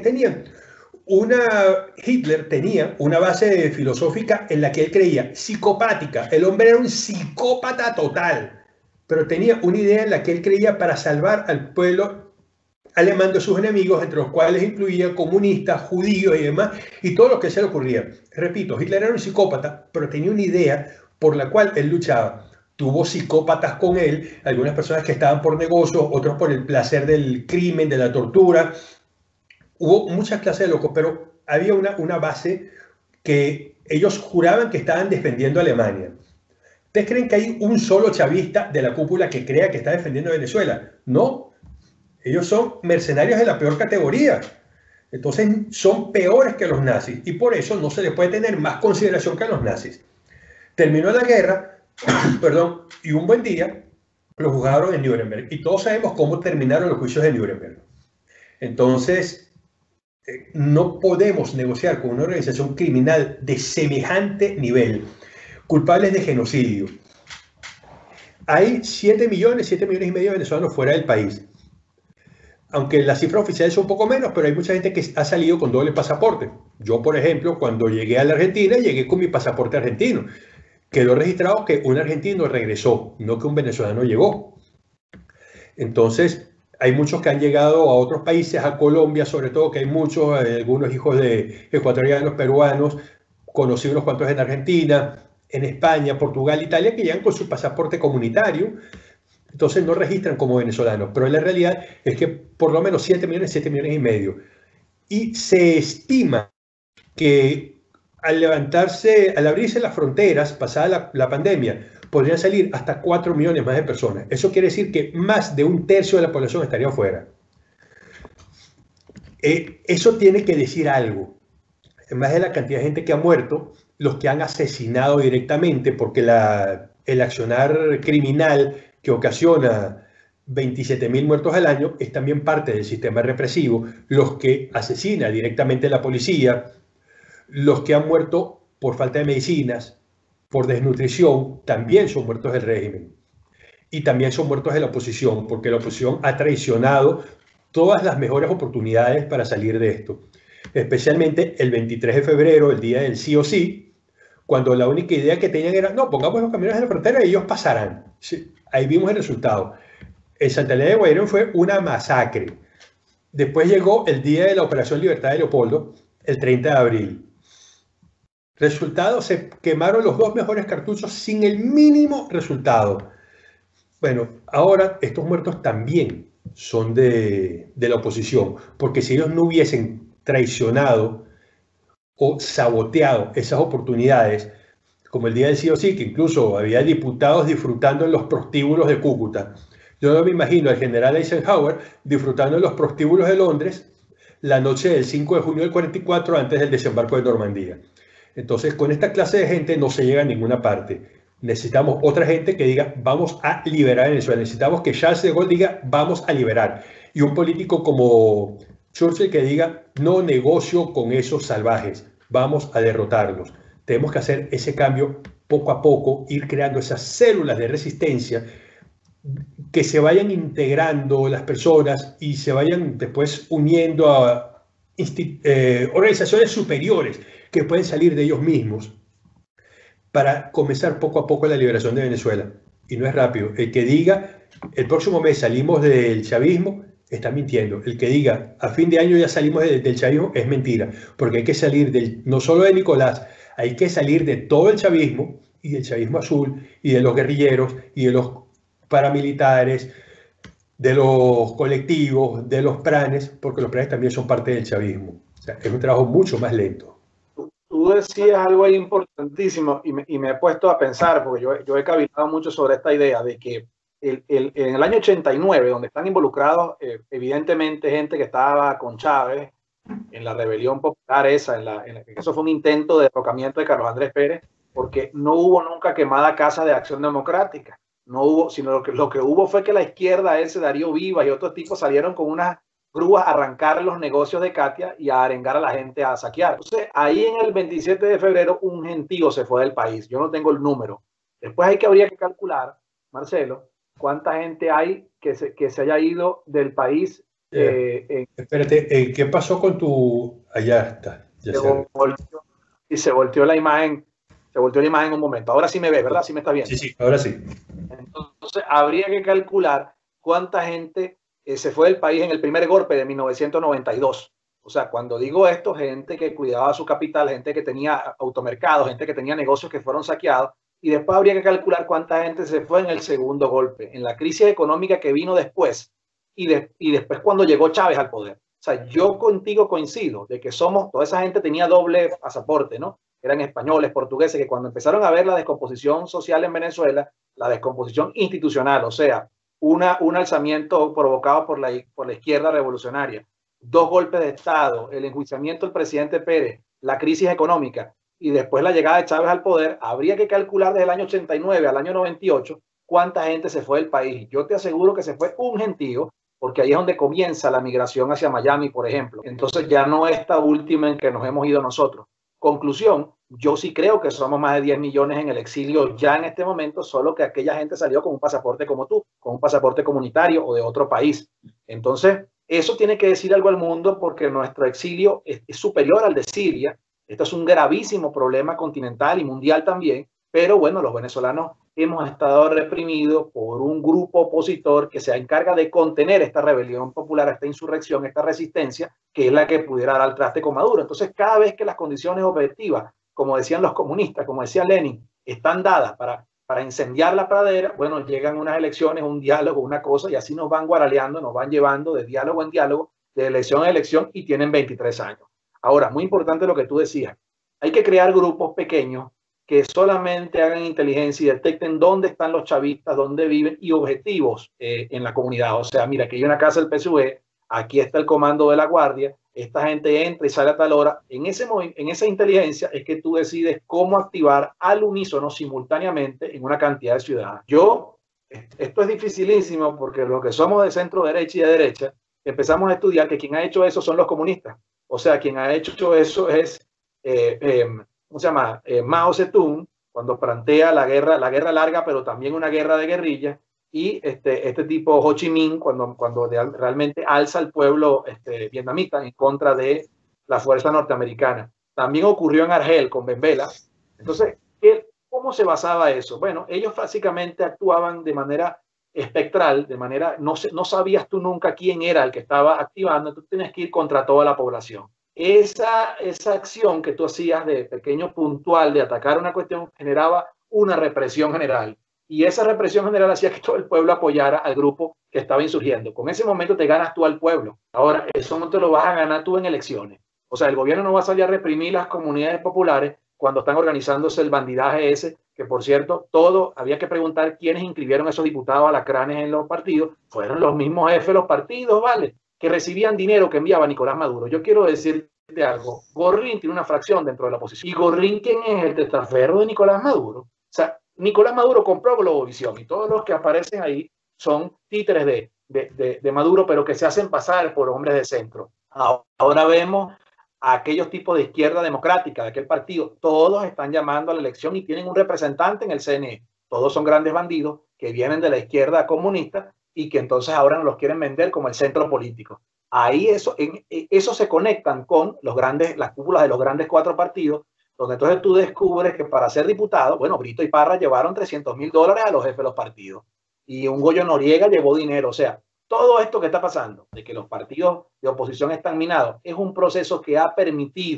Speaker 2: Hitler tenía una base filosófica en la que él creía psicopática. El hombre era un psicópata total, pero tenía una idea en la que él creía para salvar al pueblo alemán de sus enemigos, entre los cuales incluía comunistas, judíos y demás, y todo lo que se le ocurría. Repito, Hitler era un psicópata, pero tenía una idea por la cual él luchaba. Tuvo psicópatas con él, algunas personas que estaban por negocios, otros por el placer del crimen, de la tortura. Hubo muchas clases de locos, pero había una base que ellos juraban que estaban defendiendo a Alemania. ¿Ustedes creen que hay un solo chavista de la cúpula que crea que está defendiendo a Venezuela? No. Ellos son mercenarios de la peor categoría. Entonces son peores que los nazis y por eso no se les puede tener más consideración que a los nazis. Terminó la guerra, perdón, y un buen día los juzgaron en Nuremberg y todos sabemos cómo terminaron los juicios de Nuremberg. Entonces no podemos negociar con una organización criminal de semejante nivel, culpables de genocidio. Hay 7 millones y medio de venezolanos fuera del país. Aunque las cifras oficiales son un poco menos, pero hay mucha gente que ha salido con doble pasaporte. Yo, por ejemplo, cuando llegué a la Argentina, llegué con mi pasaporte argentino. Quedó registrado que un argentino regresó, no que un venezolano llegó. Entonces, hay muchos que han llegado a otros países, a Colombia sobre todo, que hay muchos, algunos hijos de ecuatorianos, peruanos, conocí unos cuantos en Argentina, en España, Portugal, Italia, que llegan con su pasaporte comunitario. Entonces no registran como venezolanos, pero la realidad es que por lo menos 7 millones y medio. Y se estima que al abrirse las fronteras, pasada la pandemia, podrían salir hasta 4 millones más de personas. Eso quiere decir que más de 1/3 de la población estaría afuera. Eso tiene que decir algo. Además de la cantidad de gente que ha muerto, los que han asesinado directamente, porque el accionar criminal que ocasiona 27.000 muertos al año es también parte del sistema represivo, los que asesina directamente la policía, los que han muerto por falta de medicinas, por desnutrición, también son muertos del régimen. Y también son muertos de la oposición, porque la oposición ha traicionado todas las mejores oportunidades para salir de esto. Especialmente el 23 de febrero, el día del sí o sí, cuando la única idea que tenían era, no, pongamos los camiones en la frontera y ellos pasarán. Sí, ahí vimos el resultado. En Santa Elena de Guairón fue una masacre. Después llegó el día de la Operación Libertad de Leopoldo, el 30 de abril. Resultado, se quemaron los 2 mejores cartuchos sin el mínimo resultado. Bueno, ahora estos muertos también son de la oposición, porque si ellos no hubiesen traicionado o saboteado esas oportunidades, como el día del sí o sí, que incluso había diputados disfrutando en los prostíbulos de Cúcuta. Yo no me imagino al general Eisenhower disfrutando en los prostíbulos de Londres la noche del 5 de junio del 44 antes del desembarco de Normandía. Entonces, con esta clase de gente no se llega a ninguna parte. Necesitamos otra gente que diga, vamos a liberar a Venezuela. Necesitamos que Charles de Gaulle diga, vamos a liberar. Y un político como Churchill que diga, no negocio con esos salvajes, vamos a derrotarlos. Tenemos que hacer ese cambio poco a poco, ir creando esas células de resistencia que se vayan integrando las personas y se vayan después uniendo a organizaciones superiores que pueden salir de ellos mismos para comenzar poco a poco la liberación de Venezuela. Y no es rápido. El que diga, el próximo mes salimos del chavismo, está mintiendo. El que diga, a fin de año ya salimos del chavismo, es mentira. Porque hay que salir no solo de Nicolás, Hay que salir de todo el chavismo y del chavismo azul y de los guerrilleros y de los paramilitares, de los colectivos, de los planes, porque los planes también son parte del chavismo. O sea, es un trabajo mucho más lento.
Speaker 3: Tú decías algo ahí importantísimo y me he puesto a pensar, porque yo he cavilado mucho sobre esta idea de que en el año 89, donde están involucrados evidentemente gente que estaba con Chávez en la rebelión popular esa, eso fue un intento de derrocamiento de Carlos Andrés Pérez, porque no hubo nunca quemada casa de Acción Democrática, no hubo, sino lo que hubo fue que la izquierda, ese Darío Vivas y otros tipos salieron con unas grúas a arrancar los negocios de Katia y a arengar a la gente a saquear. Entonces, ahí en el 27 de febrero un gentío se fue del país, yo no tengo el número. Después habría que calcular, Marcelo, cuánta gente hay que se haya ido del país.
Speaker 2: Espérate, ¿qué pasó con tu...? Allá está.
Speaker 3: Se volteó la imagen. Se volteó la imagen un momento. Ahora sí me ves, ¿verdad? Sí me está viendo.
Speaker 2: Sí, ahora sí.
Speaker 3: Entonces, habría que calcular cuánta gente se fue del país en el primer golpe de 1992. O sea, cuando digo esto, gente que cuidaba su capital, gente que tenía automercados, gente que tenía negocios que fueron saqueados. Y después habría que calcular cuánta gente se fue en el segundo golpe, en la crisis económica que vino después y después cuando llegó Chávez al poder. O sea, yo contigo coincido de que toda esa gente tenía doble pasaporte, ¿no? Eran españoles, portugueses, que cuando empezaron a ver la descomposición social en Venezuela, la descomposición institucional, o sea, un alzamiento provocado por la izquierda revolucionaria, 2 golpes de Estado, el enjuiciamiento del presidente Pérez, la crisis económica, y después la llegada de Chávez al poder, habría que calcular desde el año 89 al año 98 cuánta gente se fue del país. Yo te aseguro que se fue un gentío, porque ahí es donde comienza la migración hacia Miami, por ejemplo. Entonces ya no esta última en que nos hemos ido nosotros. Conclusión, yo sí creo que somos más de 10 millones en el exilio ya en este momento, solo que aquella gente salió con un pasaporte como tú, con un pasaporte comunitario o de otro país. Entonces, eso tiene que decir algo al mundo porque nuestro exilio es superior al de Siria. Esto es un gravísimo problema continental y mundial también, pero bueno, los venezolanos hemos estado reprimidos por un grupo opositor que se encarga de contener esta rebelión popular, esta insurrección, esta resistencia, que es la que pudiera dar al traste con Maduro. Entonces, cada vez que las condiciones objetivas, como decían los comunistas, como decía Lenin, están dadas para incendiar la pradera, bueno, llegan unas elecciones, un diálogo, una cosa, y así nos van guaraleando, nos van llevando de diálogo en diálogo, de elección a elección, y tienen 23 años. Ahora, muy importante lo que tú decías, hay que crear grupos pequeños que solamente hagan inteligencia y detecten dónde están los chavistas, dónde viven y objetivos en la comunidad. O sea, mira, aquí hay una casa del PSUV, aquí está el comando de la guardia, esta gente entra y sale a tal hora. En esa inteligencia es que tú decides cómo activar al unísono simultáneamente en una cantidad de ciudades. Esto es dificilísimo porque los que somos de centro derecha y de derecha, empezamos a estudiar que quien ha hecho eso son los comunistas. O sea, quien ha hecho eso es... ¿cómo se llama? Mao Zedong, cuando plantea la guerra larga, pero también una guerra de guerrillas, y este tipo Ho Chi Minh, cuando realmente alza al pueblo vietnamita en contra de la fuerza norteamericana. También ocurrió en Argel con Ben Bella. Entonces, ¿cómo se basaba eso? Bueno, ellos básicamente actuaban de manera espectral, no sabías tú nunca quién era el que estaba activando, tú tienes que ir contra toda la población. Esa acción que tú hacías de pequeño puntual, de atacar una cuestión, generaba una represión general. Y esa represión general hacía que todo el pueblo apoyara al grupo que estaba insurgiendo. Con ese momento te ganas tú al pueblo. Ahora, eso no te lo vas a ganar tú en elecciones. O sea, el gobierno no va a salir a reprimir las comunidades populares cuando están organizándose el bandidaje ese, que por cierto, había que preguntar quiénes inscribieron a esos diputados alacranes en los partidos. Fueron los mismos jefes de los partidos, ¿vale? Que recibían dinero que enviaba Nicolás Maduro. Yo quiero decirte algo, Gorrín tiene una fracción dentro de la oposición. ¿Y Gorrín quién es? El testaferro de Nicolás Maduro. O sea, Nicolás Maduro compró Globovisión y todos los que aparecen ahí son títeres de Maduro, pero que se hacen pasar por hombres de centro. Ahora vemos a aquellos tipos de izquierda democrática, de aquel partido, todos están llamando a la elección y tienen un representante en el CNE. Todos son grandes bandidos que vienen de la izquierda comunista y que entonces ahora nos los quieren vender como el centro político. Ahí eso se conectan con las cúpulas de los grandes 4 partidos, donde entonces tú descubres que para ser diputado, bueno, Brito y Parra llevaron $300,000 a los jefes de los partidos y un Goyo Noriega llevó dinero. O sea, todo esto que está pasando, de que los partidos de oposición están minados, es un proceso que ha permitido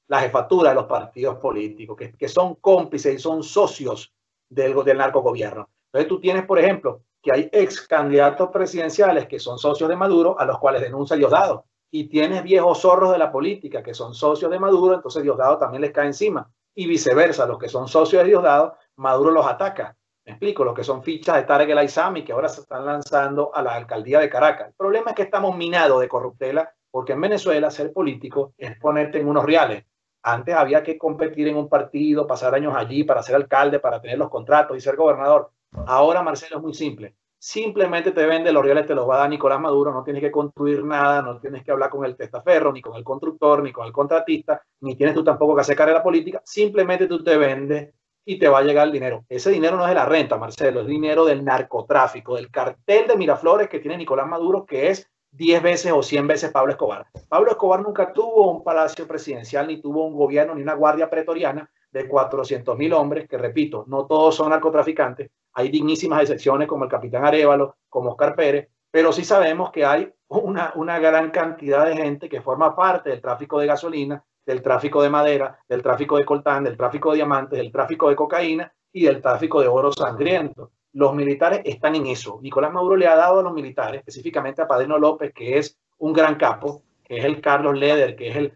Speaker 3: la jefatura de los partidos políticos, que son cómplices y son socios del narcogobierno. Entonces tú tienes, por ejemplo, que hay ex candidatos presidenciales que son socios de Maduro, a los cuales denuncia Diosdado, y tienes viejos zorros de la política que son socios de Maduro, entonces Diosdado también les cae encima, y viceversa, los que son socios de Diosdado, Maduro los ataca. Me explico, los que son fichas de Tarek El Aissami, que ahora se están lanzando a la alcaldía de Caracas. El problema es que estamos minados de corruptela, porque en Venezuela ser político es ponerte en unos reales. Antes había que competir en un partido, pasar años allí para ser alcalde, para tener los contratos y ser gobernador. Ahora, Marcelo, es muy simple. Simplemente te vende los reales, te los va a dar Nicolás Maduro, no tienes que construir nada, no tienes que hablar con el testaferro, ni con el constructor, ni con el contratista, ni tienes tú tampoco que hacer carrera política, simplemente tú te vendes y te va a llegar el dinero. Ese dinero no es de la renta, Marcelo, es dinero del narcotráfico, del cartel de Miraflores que tiene Nicolás Maduro, que es 10 veces o 100 veces Pablo Escobar. Pablo Escobar nunca tuvo un palacio presidencial, ni tuvo un gobierno, ni una guardia pretoriana de 400.000 hombres, que repito, no todos son narcotraficantes, hay dignísimas excepciones como el capitán Arévalo, como Oscar Pérez, pero sí sabemos que hay una gran cantidad de gente que forma parte del tráfico de gasolina, del tráfico de madera, del tráfico de coltán, del tráfico de diamantes, del tráfico de cocaína y del tráfico de oro sangriento. Los militares están en eso. Nicolás Maduro le ha dado a los militares, específicamente a Padrino López, que es un gran capo, que es el Carlos Leder, que es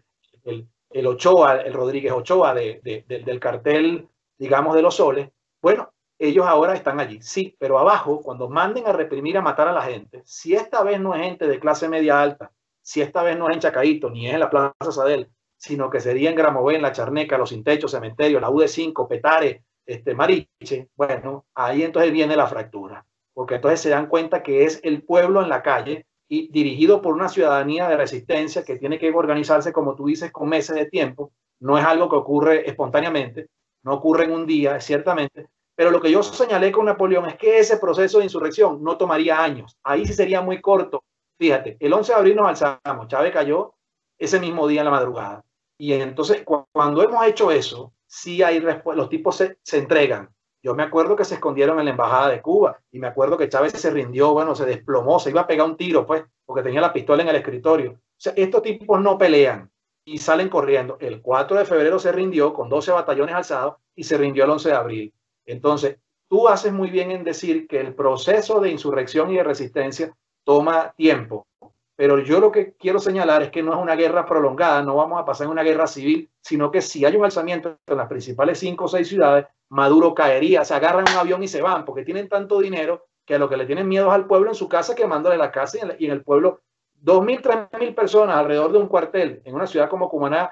Speaker 3: el Ochoa, el Rodríguez Ochoa del cartel, digamos, de los soles. Bueno, ellos ahora están allí, sí, pero abajo, cuando manden a reprimir, a matar a la gente, si esta vez no es gente de clase media alta, si esta vez no es en Chacaíto, ni es en la Plaza Sadel, sino que sería en Gramovén, La Charneca, Los Sin Techo, Cementerio, la UD5, Petare, Mariche, bueno, ahí entonces viene la fractura, porque entonces se dan cuenta que es el pueblo en la calle y dirigido por una ciudadanía de resistencia que tiene que organizarse, como tú dices, con meses de tiempo. No es algo que ocurre espontáneamente, no ocurre en un día, ciertamente, pero lo que yo señalé con Napoleón es que ese proceso de insurrección no tomaría años, ahí sí sería muy corto. Fíjate, el 11 de abril nos alzamos, Chávez cayó ese mismo día en la madrugada, y entonces cuando hemos hecho eso, sí hay respuesta, los tipos se entregan. Yo me acuerdo que se escondieron en la embajada de Cuba y me acuerdo que Chávez se rindió, bueno, se desplomó, se iba a pegar un tiro, pues, porque tenía la pistola en el escritorio. O sea, estos tipos no pelean y salen corriendo. El 4 de febrero se rindió con 12 batallones alzados y se rindió el 11 de abril. Entonces, tú haces muy bien en decir que el proceso de insurrección y de resistencia toma tiempo. Pero yo lo que quiero señalar es que no es una guerra prolongada, no vamos a pasar en una guerra civil, sino que si hay un alzamiento en las principales 5 o 6 ciudades, Maduro caería, se agarran un avión y se van, porque tienen tanto dinero que a lo que le tienen miedo es al pueblo en su casa, quemándole la casa, y en el pueblo 2.000, 3.000 personas alrededor de un cuartel en una ciudad como Cumaná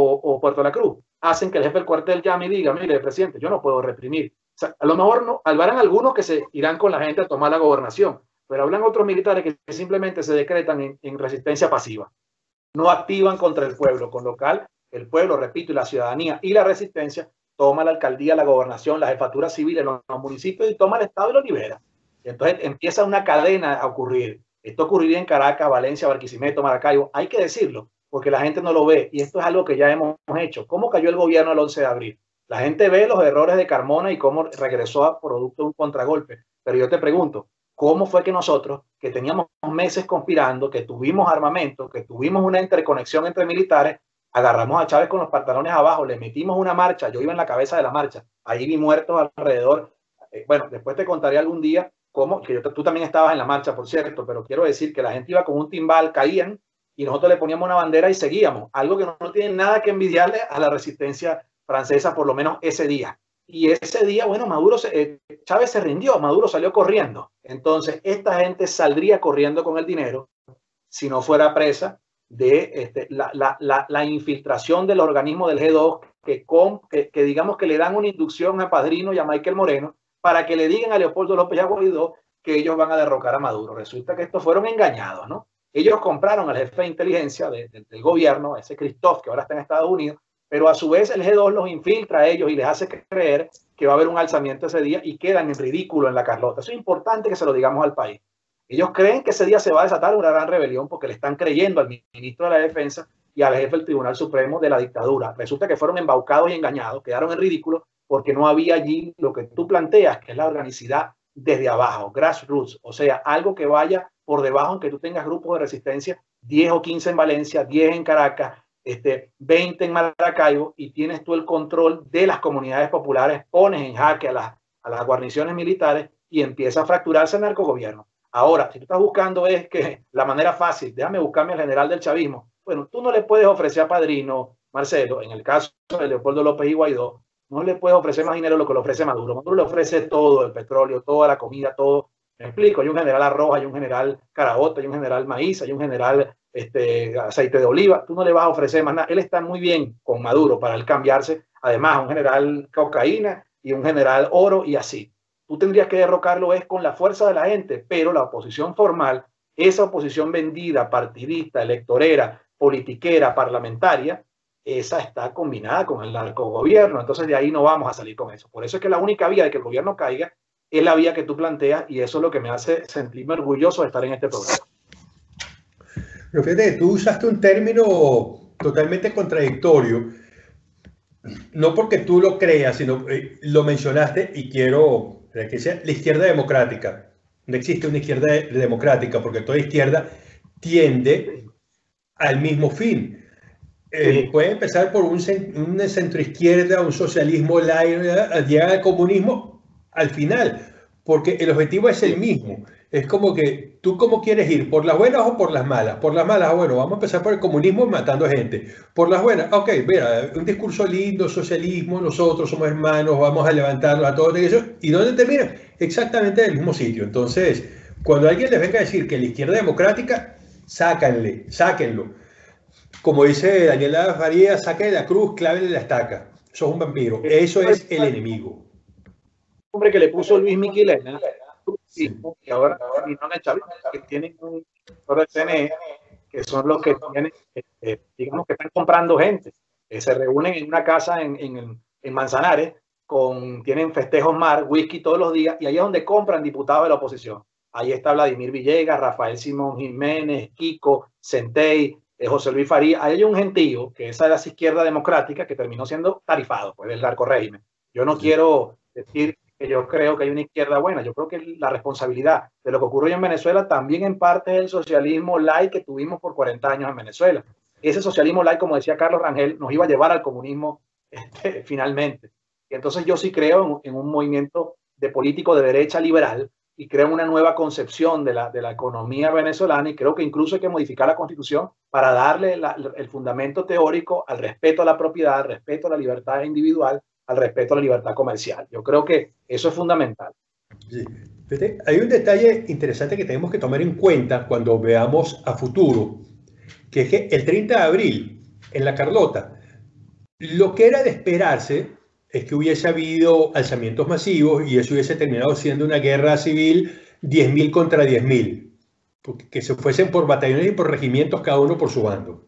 Speaker 3: o Puerto La Cruz hacen que el jefe del cuartel llame y diga: mire, presidente, yo no puedo reprimir. O sea, a lo mejor no, habrán algunos que se irán con la gente a tomar la gobernación, pero hablan otros militares que simplemente se decretan en resistencia pasiva, no activan contra el pueblo, con lo cual el pueblo, repito, y la ciudadanía y la resistencia toma la alcaldía, la gobernación, la jefatura civil en los municipios y toma el Estado y lo libera. Entonces empieza una cadena a ocurrir. Esto ocurriría en Caracas, Valencia, Barquisimeto, Maracaibo. Hay que decirlo, porque la gente no lo ve, y esto es algo que ya hemos hecho. ¿Cómo cayó el gobierno el 11 de abril? La gente ve los errores de Carmona y cómo regresó a producto de un contragolpe. Pero yo te pregunto, ¿cómo fue que nosotros, que teníamos meses conspirando, que tuvimos armamento, que tuvimos una interconexión entre militares, agarramos a Chávez con los pantalones abajo, le metimos una marcha? Yo iba en la cabeza de la marcha, ahí vi muertos alrededor. Bueno, después te contaré algún día cómo, que tú también estabas en la marcha, por cierto, pero quiero decir que la gente iba con un timbal, caían, y nosotros le poníamos una bandera y seguíamos, algo que no tiene nada que envidiarle a la resistencia francesa, por lo menos ese día. Y ese día, bueno, Chávez se rindió, Maduro salió corriendo. Entonces, esta gente saldría corriendo con el dinero si no fuera presa de la infiltración del organismo del G2, que digamos que le dan una inducción a Padrino y a Michael Moreno para que le digan a Leopoldo López y a Guaidó que ellos van a derrocar a Maduro. Resulta que estos fueron engañados, ¿no? Ellos compraron al jefe de inteligencia del gobierno, ese Christoph, que ahora está en Estados Unidos, pero a su vez el G2 los infiltra a ellos y les hace creer que va a haber un alzamiento ese día y quedan en ridículo en la Carlota. Eso es importante que se lo digamos al país. Ellos creen que ese día se va a desatar una gran rebelión porque le están creyendo al ministro de la Defensa y al jefe del Tribunal Supremo de la dictadura. Resulta que fueron embaucados y engañados, quedaron en ridículo porque no había allí lo que tú planteas, que es la organicidad desde abajo, grassroots, o sea, algo que vaya por debajo, aunque tú tengas grupos de resistencia, 10 o 15 en Valencia, 10 en Caracas, 20 en Maracaibo, y tienes tú el control de las comunidades populares, pones en jaque a las guarniciones militares y empieza a fracturarse el narcogobierno. Ahora, si tú estás buscando es que la manera fácil, déjame buscarme al general del chavismo, bueno, tú no le puedes ofrecer a Padrino, Marcelo, en el caso de Leopoldo López y Guaidó, no le puedes ofrecer más dinero de lo que le ofrece Maduro. Maduro le ofrece todo, el petróleo, toda la comida, todo. Me explico, hay un general arroz, hay un general caraota, hay un general maíz, hay un general aceite de oliva. Tú no le vas a ofrecer más nada. Él está muy bien con Maduro para él cambiarse. Además, un general cocaína y un general oro y así. Tú tendrías que derrocarlo es con la fuerza de la gente, pero la oposición formal, esa oposición vendida, partidista, electorera, politiquera, parlamentaria, esa está combinada con el narcogobierno. Entonces de ahí no vamos a salir con eso. Por eso es que la única vía de que el gobierno caiga es la vía que tú planteas, y eso es lo que me hace sentirme orgulloso de estar en este programa.
Speaker 2: Pero fíjate, tú usaste un término totalmente contradictorio, no porque tú lo creas, sino lo mencionaste, y quiero que sea la izquierda democrática. No existe una izquierda democrática, porque toda izquierda tiende al mismo fin. Puede empezar por un centroizquierda, un socialismo light, llegar al comunismo al final, porque el objetivo es el mismo. Es como que tú cómo quieres ir, por las buenas o por las malas. Por las malas, bueno, vamos a empezar por el comunismo matando gente. Por las buenas, ok, mira, un discurso lindo, socialismo, nosotros somos hermanos, vamos a levantarlos a todos. ¿Y dónde termina? Exactamente en el mismo sitio. Entonces, cuando alguien les venga a decir que la izquierda democrática, sáquenlo. Como dice Daniela Farías, saque de la cruz, clávele la estaca. Eso es un vampiro. Eso es el enemigo.
Speaker 3: Hombre que le puso Luis Miquilena, sí. Y ahora terminó en el Chavismo, que tienen un sector de CNE, que son los que tienen, digamos que están comprando gente. Se reúnen en una casa en Manzanares, tienen festejos mar, whisky todos los días, y ahí es donde compran diputados de la oposición. Ahí está Vladimir Villegas, Rafael Simón Jiménez, Kiko, Centey, José Luis Faría. Ahí hay un gentío, que esa es la izquierda democrática, que terminó siendo tarifado pues, del narcorrégimen. Yo no quiero decir que yo creo que hay una izquierda buena. Yo creo que la responsabilidad de lo que ocurrió en Venezuela también en parte es el socialismo light que tuvimos por 40 años en Venezuela. Ese socialismo light, como decía Carlos Rangel, nos iba a llevar al comunismo finalmente. Y entonces yo sí creo en un movimiento de político de derecha liberal, y creo en una nueva concepción de la economía venezolana, y creo que incluso hay que modificar la Constitución para darle el fundamento teórico al respeto a la propiedad, al respeto a la libertad individual, al respeto a la libertad comercial. Yo creo que eso es fundamental.
Speaker 2: Sí. Hay un detalle interesante que tenemos que tomar en cuenta cuando veamos a futuro, que es que el 30 de abril, en La Carlota, lo que era de esperarse es que hubiese habido alzamientos masivos y eso hubiese terminado siendo una guerra civil 10.000 contra 10.000, que se fuesen por batallones y por regimientos, cada uno por su bando.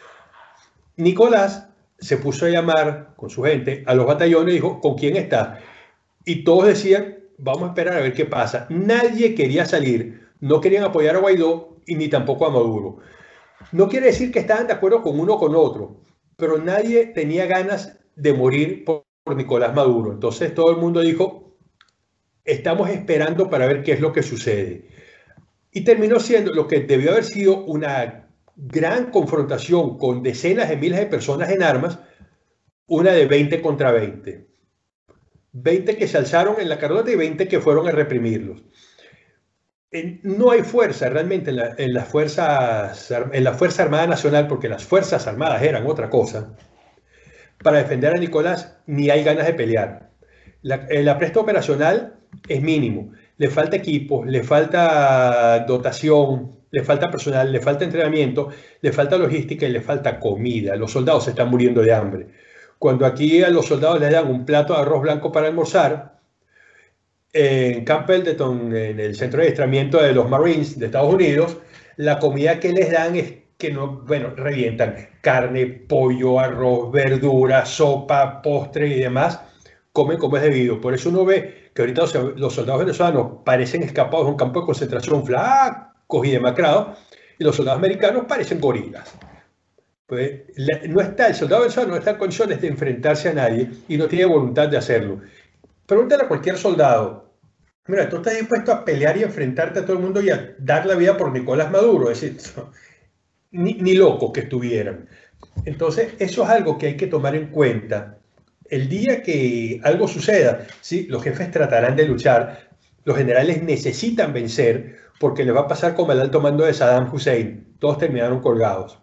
Speaker 2: Nicolás se puso a llamar con su gente a los batallones y dijo, ¿con quién está? Y todos decían, vamos a esperar a ver qué pasa. Nadie quería salir, no querían apoyar a Guaidó y ni tampoco a Maduro. No quiere decir que estaban de acuerdo con uno o con otro, pero nadie tenía ganas de morir por Nicolás Maduro. Entonces todo el mundo dijo, estamos esperando para ver qué es lo que sucede. Y terminó siendo lo que debió haber sido una gran confrontación con decenas de miles de personas en armas, una de 20 contra 20. 20 que se alzaron en La Carlota y 20 que fueron a reprimirlos. No hay fuerza realmente en la Fuerza Armada Nacional, porque las Fuerzas Armadas eran otra cosa, para defender a Nicolás, ni hay ganas de pelear. El apresto operacional es mínimo. Le falta equipo, le falta dotación, le falta personal, le falta entrenamiento, le falta logística y le falta comida. Los soldados se están muriendo de hambre. Cuando aquí a los soldados les dan un plato de arroz blanco para almorzar, en Camp Pendleton, en el centro de adiestramiento de los Marines de Estados Unidos, la comida que les dan es que no, bueno, revientan carne, pollo, arroz, verdura, sopa, postre y demás, comen como es debido. Por eso uno ve que ahorita los soldados venezolanos parecen escapados de un campo de concentración flacos y demacrados, y los soldados americanos parecen gorilas. Pues, el soldado venezolano no está en condiciones de enfrentarse a nadie y no tiene voluntad de hacerlo. Pregúntale a cualquier soldado, mira, ¿tú estás dispuesto a pelear y enfrentarte a todo el mundo y a dar la vida por Nicolás Maduro? Es decir, ni locos que estuvieran. Entonces, eso es algo que hay que tomar en cuenta. El día que algo suceda, sí, los jefes tratarán de luchar, los generales necesitan vencer, porque les va a pasar como el alto mando de Saddam Hussein, todos terminaron colgados.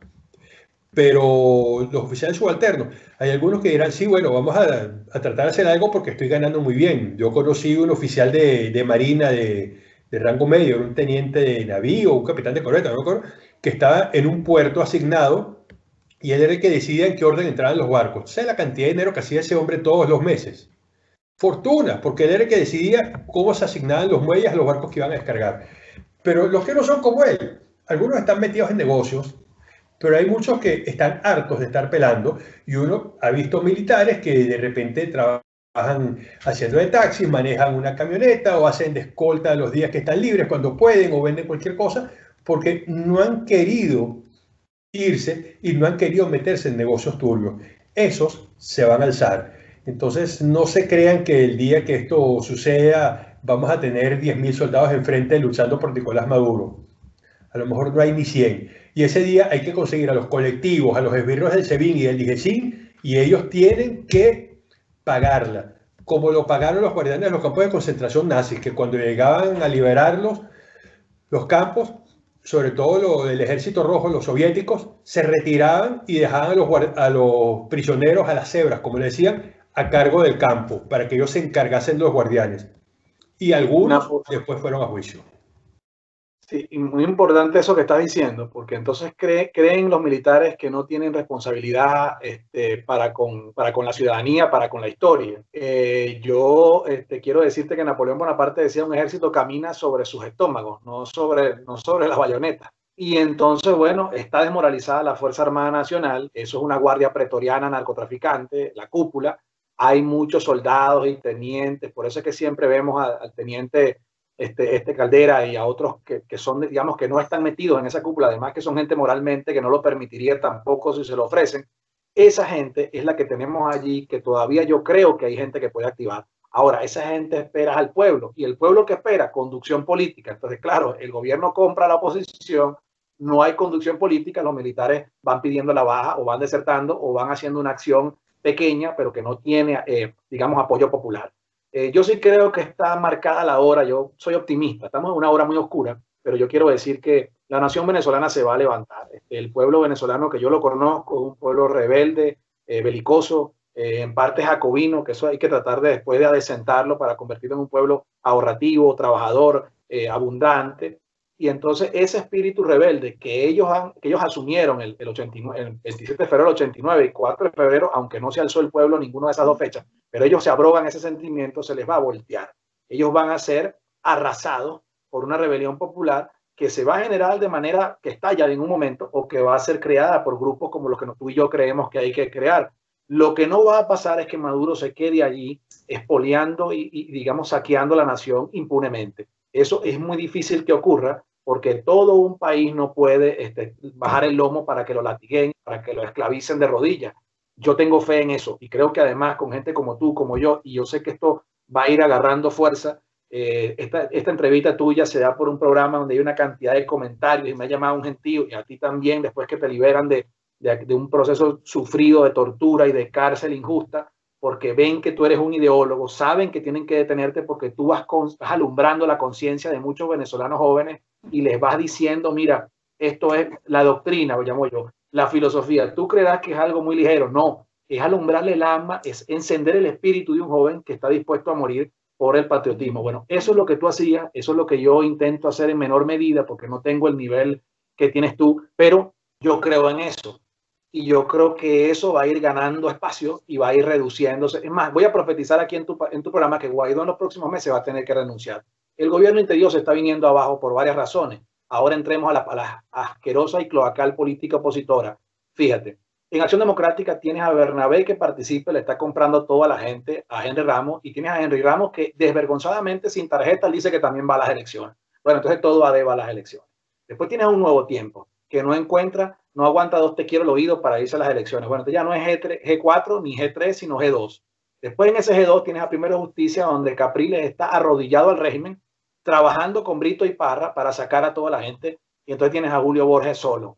Speaker 2: Pero los oficiales subalternos, hay algunos que dirán, sí, bueno, vamos a tratar de hacer algo porque estoy ganando muy bien. Yo conocí un oficial de Marina de rango medio, un teniente de navío, un capitán de corbeta, no me acuerdo, que estaba en un puerto asignado y él era el que decidía en qué orden entraban los barcos. ¿Sabes la cantidad de dinero que hacía ese hombre todos los meses? Fortuna, porque él era el que decidía cómo se asignaban los muelles a los barcos que iban a descargar. Pero los que no son como él, algunos están metidos en negocios, pero hay muchos que están hartos de estar pelando y uno ha visto militares que de repente trabajan haciendo de taxis, manejan una camioneta o hacen de escolta los días que están libres cuando pueden o venden cualquier cosa porque no han querido irse y no han querido meterse en negocios turbios. Esos se van a alzar. Entonces no se crean que el día que esto suceda vamos a tener 10.000 soldados enfrente luchando por Nicolás Maduro. A lo mejor no hay ni 100. Y ese día hay que conseguir a los colectivos, a los esbirros del SEBIN y del DIGESIN, y ellos tienen que pagarla, como lo pagaron los guardianes de los campos de concentración nazis, que cuando llegaban a liberarlos, los campos, sobre todo lo del ejército rojo, los soviéticos, se retiraban y dejaban a los prisioneros, a las cebras, como le decían, a cargo del campo, para que ellos se encargasen de los guardianes. Y algunos después fueron a juicio.
Speaker 3: Sí, y muy importante eso que estás diciendo, porque entonces creen los militares que no tienen responsabilidad para con la ciudadanía, para con la historia. Yo quiero decirte que Napoleón Bonaparte decía: un ejército camina sobre sus estómagos, no sobre las bayonetas. Y entonces, bueno, está desmoralizada la Fuerza Armada Nacional, eso es una guardia pretoriana narcotraficante, la cúpula. Hay muchos soldados y tenientes, por eso es que siempre vemos al teniente Caldera y a otros que son, digamos, que no están metidos en esa cúpula, además que son gente moralmente que no lo permitiría tampoco si se lo ofrecen. Esa gente es la que tenemos allí, que todavía yo creo que hay gente que puede activar. Ahora, esa gente espera al pueblo, y el pueblo que espera conducción política. Entonces, claro, el gobierno compra a la oposición, no hay conducción política, los militares van pidiendo la baja o van desertando o van haciendo una acción pequeña, pero que no tiene, digamos, apoyo popular. Yo sí creo que está marcada la hora, yo soy optimista, estamos en una hora muy oscura, pero yo quiero decir que la nación venezolana se va a levantar. El pueblo venezolano, que yo lo conozco, es un pueblo rebelde, belicoso, en parte jacobino, que eso hay que tratar de después de adecentarlo para convertirlo en un pueblo ahorrativo, trabajador, abundante. Y entonces ese espíritu rebelde que ellos asumieron el 27 de febrero del 89 y 4 de febrero, aunque no se alzó el pueblo ninguna de esas dos fechas, pero ellos se abrogan ese sentimiento, se les va a voltear. Ellos van a ser arrasados por una rebelión popular que se va a generar de manera que estalla en un momento o que va a ser creada por grupos como los que tú y yo creemos que hay que crear. Lo que no va a pasar es que Maduro se quede allí expoliando y digamos, saqueando la nación impunemente. Eso es muy difícil que ocurra porque todo un país no puede bajar el lomo para que lo latiguen, para que lo esclavicen de rodillas. Yo tengo fe en eso y creo que además con gente como tú, como yo, y yo sé que esto va a ir agarrando fuerza. Esta entrevista tuya se da por un programa donde hay una cantidad de comentarios y me ha llamado un gentío, y a ti también, después que te liberan de un proceso sufrido de tortura y de cárcel injusta, porque ven que tú eres un ideólogo, saben que tienen que detenerte porque tú vas alumbrando la conciencia de muchos venezolanos jóvenes y les vas diciendo: mira, esto es la doctrina, lo llamo yo, la filosofía. Tú creerás que es algo muy ligero. No, es alumbrarle el alma, es encender el espíritu de un joven que está dispuesto a morir por el patriotismo. Bueno, eso es lo que tú hacías, eso es lo que yo intento hacer en menor medida porque no tengo el nivel que tienes tú, pero yo creo en eso. Y yo creo que eso va a ir ganando espacio y va a ir reduciéndose. Es más, voy a profetizar aquí en tu programa que Guaidó en los próximos meses va a tener que renunciar. El gobierno interior se está viniendo abajo por varias razones. Ahora entremos a la asquerosa y cloacal política opositora. Fíjate, en Acción Democrática tienes a Bernabé que participa, le está comprando toda la gente a Henry Ramos, y tienes a Henry Ramos que desvergonzadamente sin tarjeta dice que también va a las elecciones. Bueno, entonces todo adeba a las elecciones. Después tienes a Un Nuevo Tiempo que no aguanta dos te quiero el oído para irse a las elecciones. Bueno, entonces ya no es G4 ni G3, sino G2. Después en ese G2 tienes a Primero Justicia, donde Capriles está arrodillado al régimen, trabajando con Brito y Parra para sacar a toda la gente. Y entonces tienes a Julio Borges solo.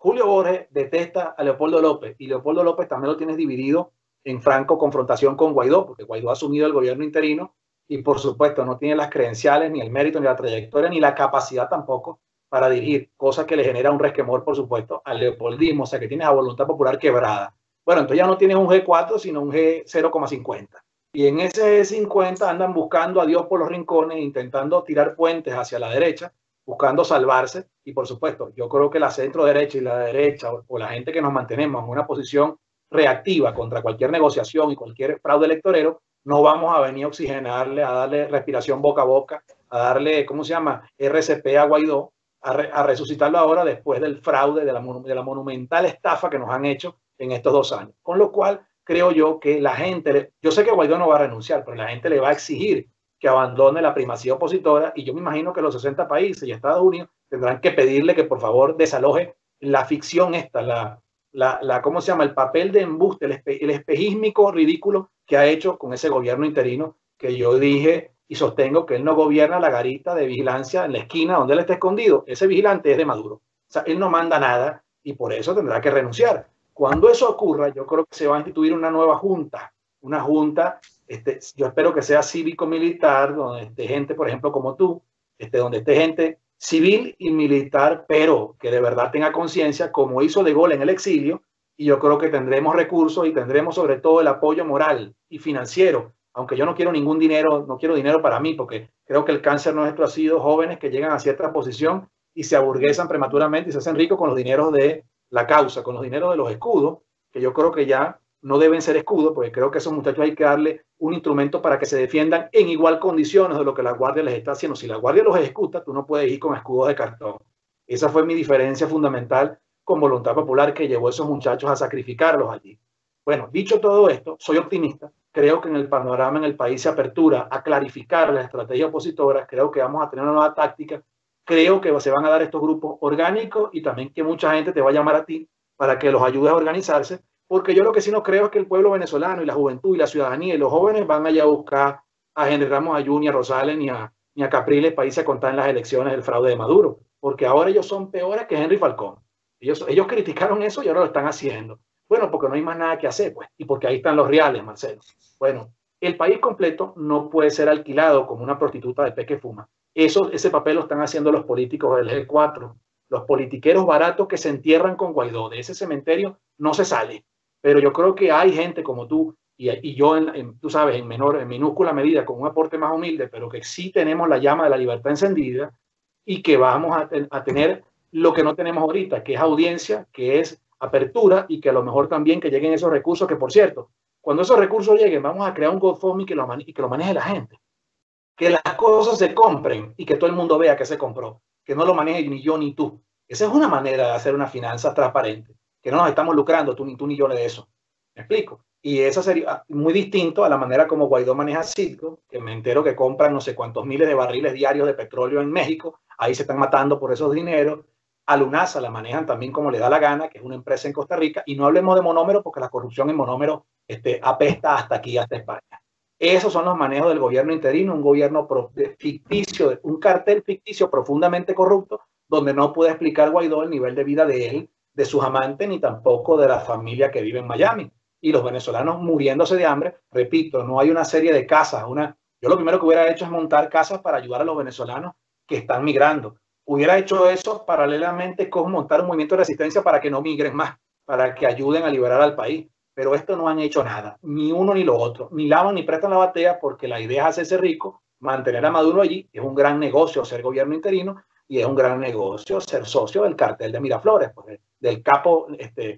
Speaker 3: Julio Borges detesta a Leopoldo López y Leopoldo López también lo tienes dividido en franco confrontación con Guaidó, porque Guaidó ha asumido el gobierno interino y por supuesto no tiene las credenciales, ni el mérito, ni la trayectoria, ni la capacidad tampoco para dirigir, cosa que le genera un resquemor, por supuesto, al leopoldismo, o sea que tienes a voluntad popular quebrada. Bueno, entonces ya no tienes un G4, sino un G0,50. Y en ese G50 andan buscando a Dios por los rincones, intentando tirar puentes hacia la derecha, buscando salvarse. Y por supuesto, yo creo que la centro derecha y la derecha, o la gente que nos mantenemos en una posición reactiva contra cualquier negociación y cualquier fraude electorero, no vamos a venir a oxigenarle, a darle respiración boca a boca, a darle, ¿cómo se llama?, RCP a Guaidó, a resucitarlo ahora después del fraude, de la monumental estafa que nos han hecho en estos 2 años. Con lo cual, creo yo que la gente, yo sé que Guaidó no va a renunciar, pero la gente le va a exigir que abandone la primacía opositora y yo me imagino que los 60 países y Estados Unidos tendrán que pedirle que por favor desaloje la ficción esta, ¿cómo se llama?, el papel de embuste, el espejismico ridículo que ha hecho con ese gobierno interino, que yo dije y sostengo que él no gobierna la garita de vigilancia en la esquina donde él está escondido. Ese vigilante es de Maduro. O sea, él no manda nada y por eso tendrá que renunciar. Cuando eso ocurra, yo creo que se va a instituir una nueva junta, una junta, yo espero que sea cívico-militar, donde esté gente, por ejemplo, como tú, donde esté gente civil y militar, pero que de verdad tenga conciencia, como hizo De Gaulle en el exilio, y yo creo que tendremos recursos y tendremos sobre todo el apoyo moral y financiero, aunque yo no quiero ningún dinero, no quiero dinero para mí, porque creo que el cáncer nuestro ha sido jóvenes que llegan a cierta posición y se aburguesan prematuramente y se hacen ricos con los dineros de la causa, con los dineros de los escudos, que yo creo que ya no deben ser escudos, porque creo que a esos muchachos hay que darle un instrumento para que se defiendan en igual condiciones de lo que la Guardia les está haciendo. Si la Guardia los ejecuta, tú no puedes ir con escudos de cartón. Esa fue mi diferencia fundamental con Voluntad Popular, que llevó a esos muchachos a sacrificarlos allí. Bueno, dicho todo esto, soy optimista. Creo que en el panorama en el país se apertura a clarificar las estrategias opositoras. Creo que vamos a tener una nueva táctica. Creo que se van a dar estos grupos orgánicos y también que mucha gente te va a llamar a ti para que los ayudes a organizarse, porque yo lo que sí no creo es que el pueblo venezolano y la juventud y la ciudadanía y los jóvenes van allá a buscar a Henry Ramos Ayú, ni a Rosales, ni a Capriles para irse a contar en las elecciones el fraude de Maduro, porque ahora ellos son peores que Henry Falcón. Ellos criticaron eso y ahora lo están haciendo. Bueno, porque no hay más nada que hacer, pues, y porque ahí están los reales, Marcelo. Bueno, el país completo no puede ser alquilado como una prostituta de pe que fuma. Ese papel lo están haciendo los políticos del G4, los politiqueros baratos que se entierran con Guaidó. De ese cementerio no se sale. Pero yo creo que hay gente como tú y yo, tú sabes, en minúscula medida, con un aporte más humilde, pero que sí tenemos la llama de la libertad encendida y que vamos a tener lo que no tenemos ahorita, que es audiencia, que es apertura y que a lo mejor también que lleguen esos recursos, que por cierto, cuando esos recursos lleguen, vamos a crear un GoFundMe que lo maneje la gente. Que las cosas se compren y que todo el mundo vea que se compró, que no lo maneje ni yo ni tú. Esa es una manera de hacer una finanza transparente, que no nos estamos lucrando tú ni yo de eso. ¿Me explico? Y eso sería muy distinto a la manera como Guaidó maneja Citgo, que me entero que compran no sé cuántos miles de barriles diarios de petróleo en México, ahí se están matando por esos dineros. A Lunasa la manejan también como le da la gana, que es una empresa en Costa Rica, y no hablemos de monómero porque la corrupción en monómero apesta hasta aquí, hasta España. Esos son los manejos del gobierno interino, un gobierno ficticio, un cartel ficticio profundamente corrupto, donde no puede explicar Guaidó el nivel de vida de él, de sus amantes, ni tampoco de la familia que vive en Miami. Y los venezolanos muriéndose de hambre, repito, no hay una serie de casas. Yo lo primero que hubiera hecho es montar casas para ayudar a los venezolanos que están migrando. Hubiera hecho eso paralelamente con montar un movimiento de resistencia para que no migren más, para que ayuden a liberar al país. Pero esto no han hecho nada, ni uno ni lo otro, ni lavan ni prestan la batea, porque la idea es hacerse rico, mantener a Maduro allí. Es un gran negocio ser gobierno interino y es un gran negocio ser socio del cartel de Miraflores, pues, del capo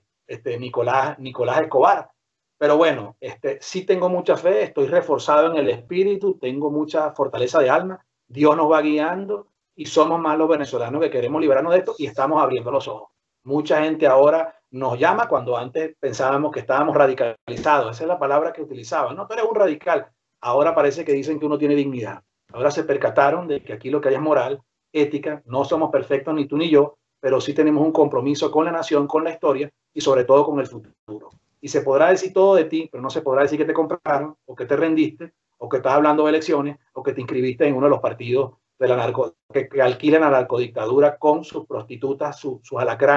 Speaker 3: Nicolás Escobar. Pero bueno, sí tengo mucha fe, estoy reforzado en el espíritu, tengo mucha fortaleza de alma, Dios nos va guiando y somos más los venezolanos que queremos liberarnos de esto y estamos abriendo los ojos. Mucha gente ahora nos llama cuando antes pensábamos que estábamos radicalizados. Esa es la palabra que utilizaban. No, tú eres un radical. Ahora parece que dicen que uno tiene dignidad. Ahora se percataron de que aquí lo que hay es moral, ética. No somos perfectos ni tú ni yo, pero sí tenemos un compromiso con la nación, con la historia y sobre todo con el futuro. Y se podrá decir todo de ti, pero no se podrá decir que te compraron o que te rendiste o que estás hablando de elecciones o que te inscribiste en uno de los partidos de la que alquilan a la narcodictadura con sus prostitutas, sus alacranes,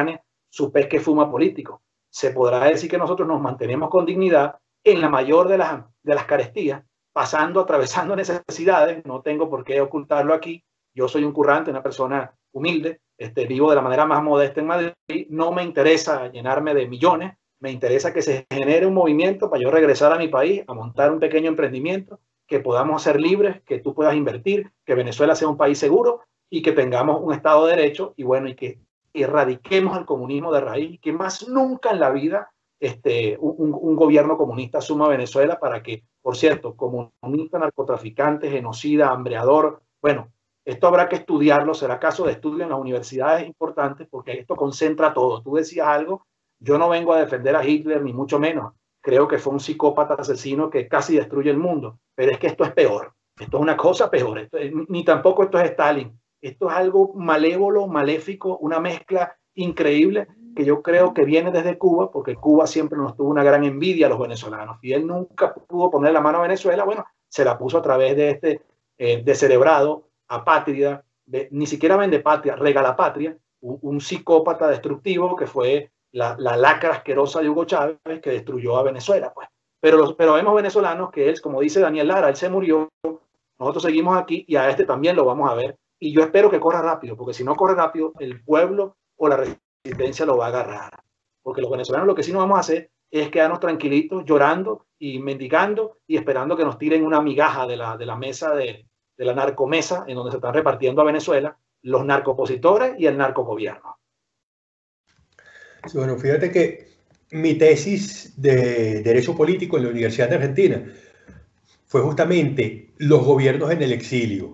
Speaker 3: su pez que fuma político. Se podrá decir que nosotros nos mantenemos con dignidad en la mayor de las carestías, atravesando necesidades. No tengo por qué ocultarlo aquí. Yo soy un currante, una persona humilde, vivo de la manera más modesta en Madrid. No me interesa llenarme de millones, me interesa que se genere un movimiento para yo regresar a mi país, a montar un pequeño emprendimiento, que podamos ser libres, que tú puedas invertir, que Venezuela sea un país seguro y que tengamos un Estado de Derecho y bueno, y que erradiquemos el comunismo de raíz, que más nunca en la vida un gobierno comunista suma a Venezuela para que, por cierto, comunista, narcotraficante, genocida, hambreador, bueno, esto habrá que estudiarlo, será caso de estudio en las universidades importantes porque esto concentra todo. Tú decías algo, yo no vengo a defender a Hitler ni mucho menos, creo que fue un psicópata asesino que casi destruye el mundo, pero es que esto es peor, esto es una cosa peor, ni tampoco esto es Stalin, esto es algo malévolo, maléfico, una mezcla increíble que yo creo que viene desde Cuba, porque Cuba siempre nos tuvo una gran envidia a los venezolanos, y él nunca pudo poner la mano a Venezuela, bueno, se la puso a través de este descerebrado, apátrida, ni siquiera vende patria, regala patria, un psicópata destructivo que fue la lacra asquerosa de Hugo Chávez que destruyó a Venezuela, pues. Pero vemos venezolanos que él, como dice Daniel Lara, él se murió, nosotros seguimos aquí y a también lo vamos a ver. Y yo espero que corra rápido, porque si no corre rápido, el pueblo o la resistencia lo va a agarrar. Porque los venezolanos lo que sí no vamos a hacer es quedarnos tranquilitos, llorando y mendigando y esperando que nos tiren una migaja de la mesa de la narcomesa en donde se están repartiendo a Venezuela los narcopositores y el narcogobierno.
Speaker 2: Bueno, fíjate que mi tesis de Derecho Político en la Universidad de Argentina fue justamente los gobiernos en el exilio.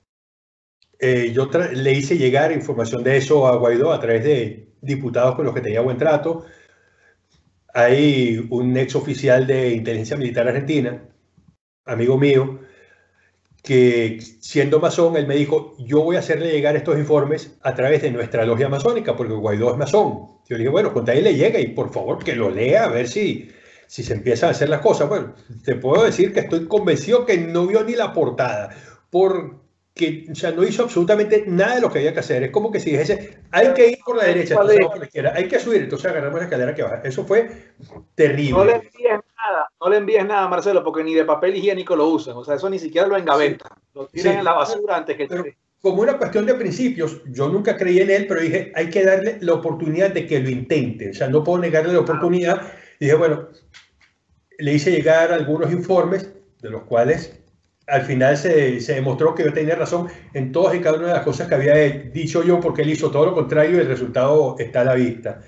Speaker 2: Yo le hice llegar información de eso a Guaidó a través de diputados con los que tenía buen trato. Hay un ex oficial de inteligencia militar argentina, amigo mío, que siendo masón, él me dijo, yo voy a hacerle llegar estos informes a través de nuestra logia masónica, porque Guaidó es masón. Yo le dije, bueno, con ahí le llega y por favor que lo lea a ver si se empiezan a hacer las cosas. Bueno, te puedo decir que estoy convencido que no vio ni la portada, porque o sea, no hizo absolutamente nada de lo que había que hacer. Es como que si dijese, hay que ir por la derecha, entonces vamos por la izquierda, hay que subir, entonces agarramos la escalera que baja. Eso fue terrible.
Speaker 3: No le envíes nada, Marcelo, porque ni de papel higiénico lo usan. O sea, eso ni siquiera lo engavetan. Sí. Lo tiran en la basura antes que...
Speaker 2: Pero, como una cuestión de principios, yo nunca creí en él, pero dije, hay que darle la oportunidad de que lo intente. O sea, no puedo negarle la oportunidad. Y dije, bueno, le hice llegar algunos informes, de los cuales al final se demostró que yo tenía razón en todas y cada una de las cosas que había dicho yo, porque él hizo todo lo contrario y el resultado está a la vista.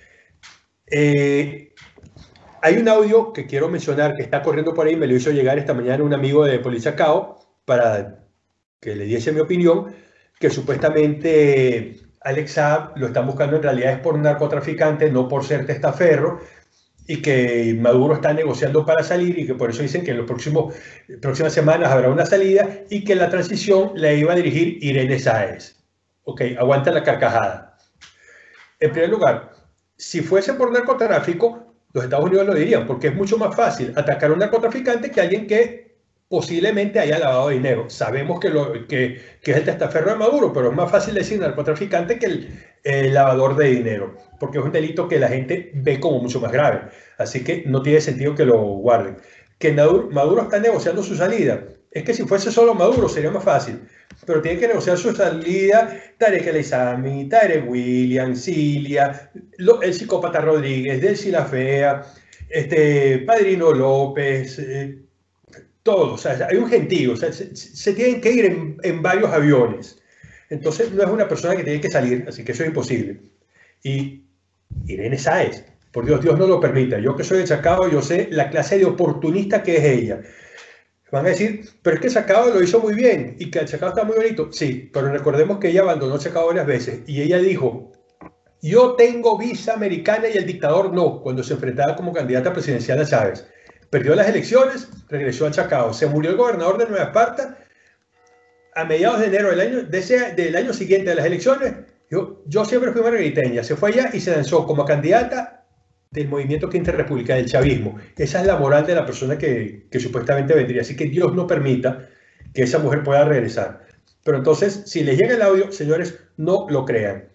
Speaker 2: Hay un audio que quiero mencionar que está corriendo por ahí, me lo hizo llegar esta mañana un amigo de Policía Cao para que le diese mi opinión, que supuestamente Alex Saab lo están buscando en realidad es por narcotraficante, no por ser testaferro, y que Maduro está negociando para salir y que por eso dicen que en las próximas semanas habrá una salida y que la transición la iba a dirigir Irene Sáez. Ok, aguanta la carcajada. En primer lugar, si fuese por narcotráfico, los Estados Unidos lo dirían, porque es mucho más fácil atacar a un narcotraficante que a alguien que posiblemente haya lavado dinero. Sabemos que es el testaferro de Maduro, pero es más fácil decir narcotraficante que el lavador de dinero, porque es un delito que la gente ve como mucho más grave. Así que no tiene sentido que lo guarden. Que Maduro está negociando su salida. Es que si fuese solo Maduro sería más fácil, pero tiene que negociar su salida Tarek El Aissami, Tarek William, Cilia, el psicópata Rodríguez, Delcy La Fea, Padrino López, todos. O sea, hay un gentío, o sea, se tienen que ir en varios aviones. Entonces no es una persona que tiene que salir, así que eso es imposible. Y Irene Sáez, por Dios, Dios no lo permita. Yo que soy de Chacao, yo sé la clase de oportunista que es ella. Van a decir, pero es que Chacao lo hizo muy bien y que el Chacao está muy bonito. Sí, pero recordemos que ella abandonó Chacao varias veces y ella dijo, yo tengo visa americana y el dictador no, cuando se enfrentaba como candidata presidencial a Chávez. Perdió las elecciones, regresó a Chacao. Se murió el gobernador de Nueva Esparta a mediados de enero del año siguiente a las elecciones. Yo siempre fui margariteña. Se fue allá y se lanzó como candidata del movimiento Quinta República, del chavismo. Esa es la moral de la persona que supuestamente vendría. Así que Dios no permita que esa mujer pueda regresar. Pero entonces, si les llega el audio, señores, no lo crean.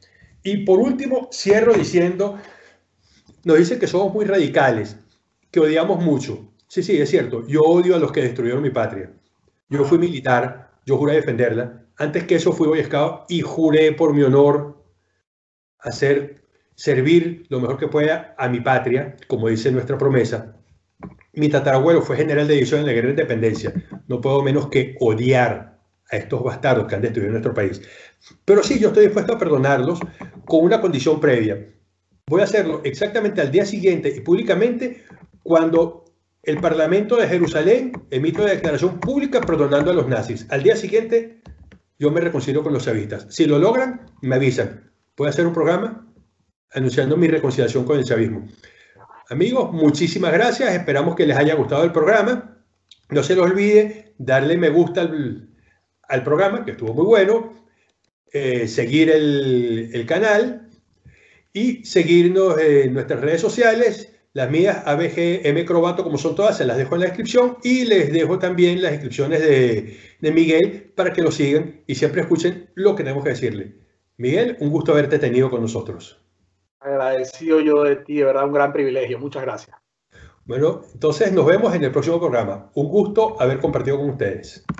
Speaker 2: Y por último, cierro diciendo, nos dicen que somos muy radicales, que odiamos mucho. Sí, sí, es cierto. Yo odio a los que destruyeron mi patria. Yo fui militar, yo juré defenderla. Antes que eso fui Boy Scout y juré por mi honor servir lo mejor que pueda a mi patria, como dice nuestra promesa. Mi tatarabuelo fue general de división en la guerra de independencia. No puedo menos que odiar a estos bastardos que han destruido nuestro país. Pero sí, yo estoy dispuesto a perdonarlos con una condición previa. Voy a hacerlo exactamente al día siguiente y públicamente cuando el Parlamento de Jerusalén emite una declaración pública perdonando a los nazis. Al día siguiente yo me reconcilio con los chavistas. Si lo logran, me avisan. Voy a hacer un programa anunciando mi reconciliación con el chavismo. Amigos, muchísimas gracias. Esperamos que les haya gustado el programa. No se les olvide darle me gusta al programa, que estuvo muy bueno. Seguir el canal y seguirnos en nuestras redes sociales. Las mías, ABGM Crobato, como son todas, se las dejo en la descripción y les dejo también las descripciones de Miguel para que lo sigan y siempre escuchen lo que tenemos que decirle. Miguel, un gusto haberte tenido con nosotros.
Speaker 3: Agradecido yo de ti, de verdad, un gran privilegio. Muchas gracias.
Speaker 2: Bueno, entonces nos vemos en el próximo programa. Un gusto haber compartido con ustedes.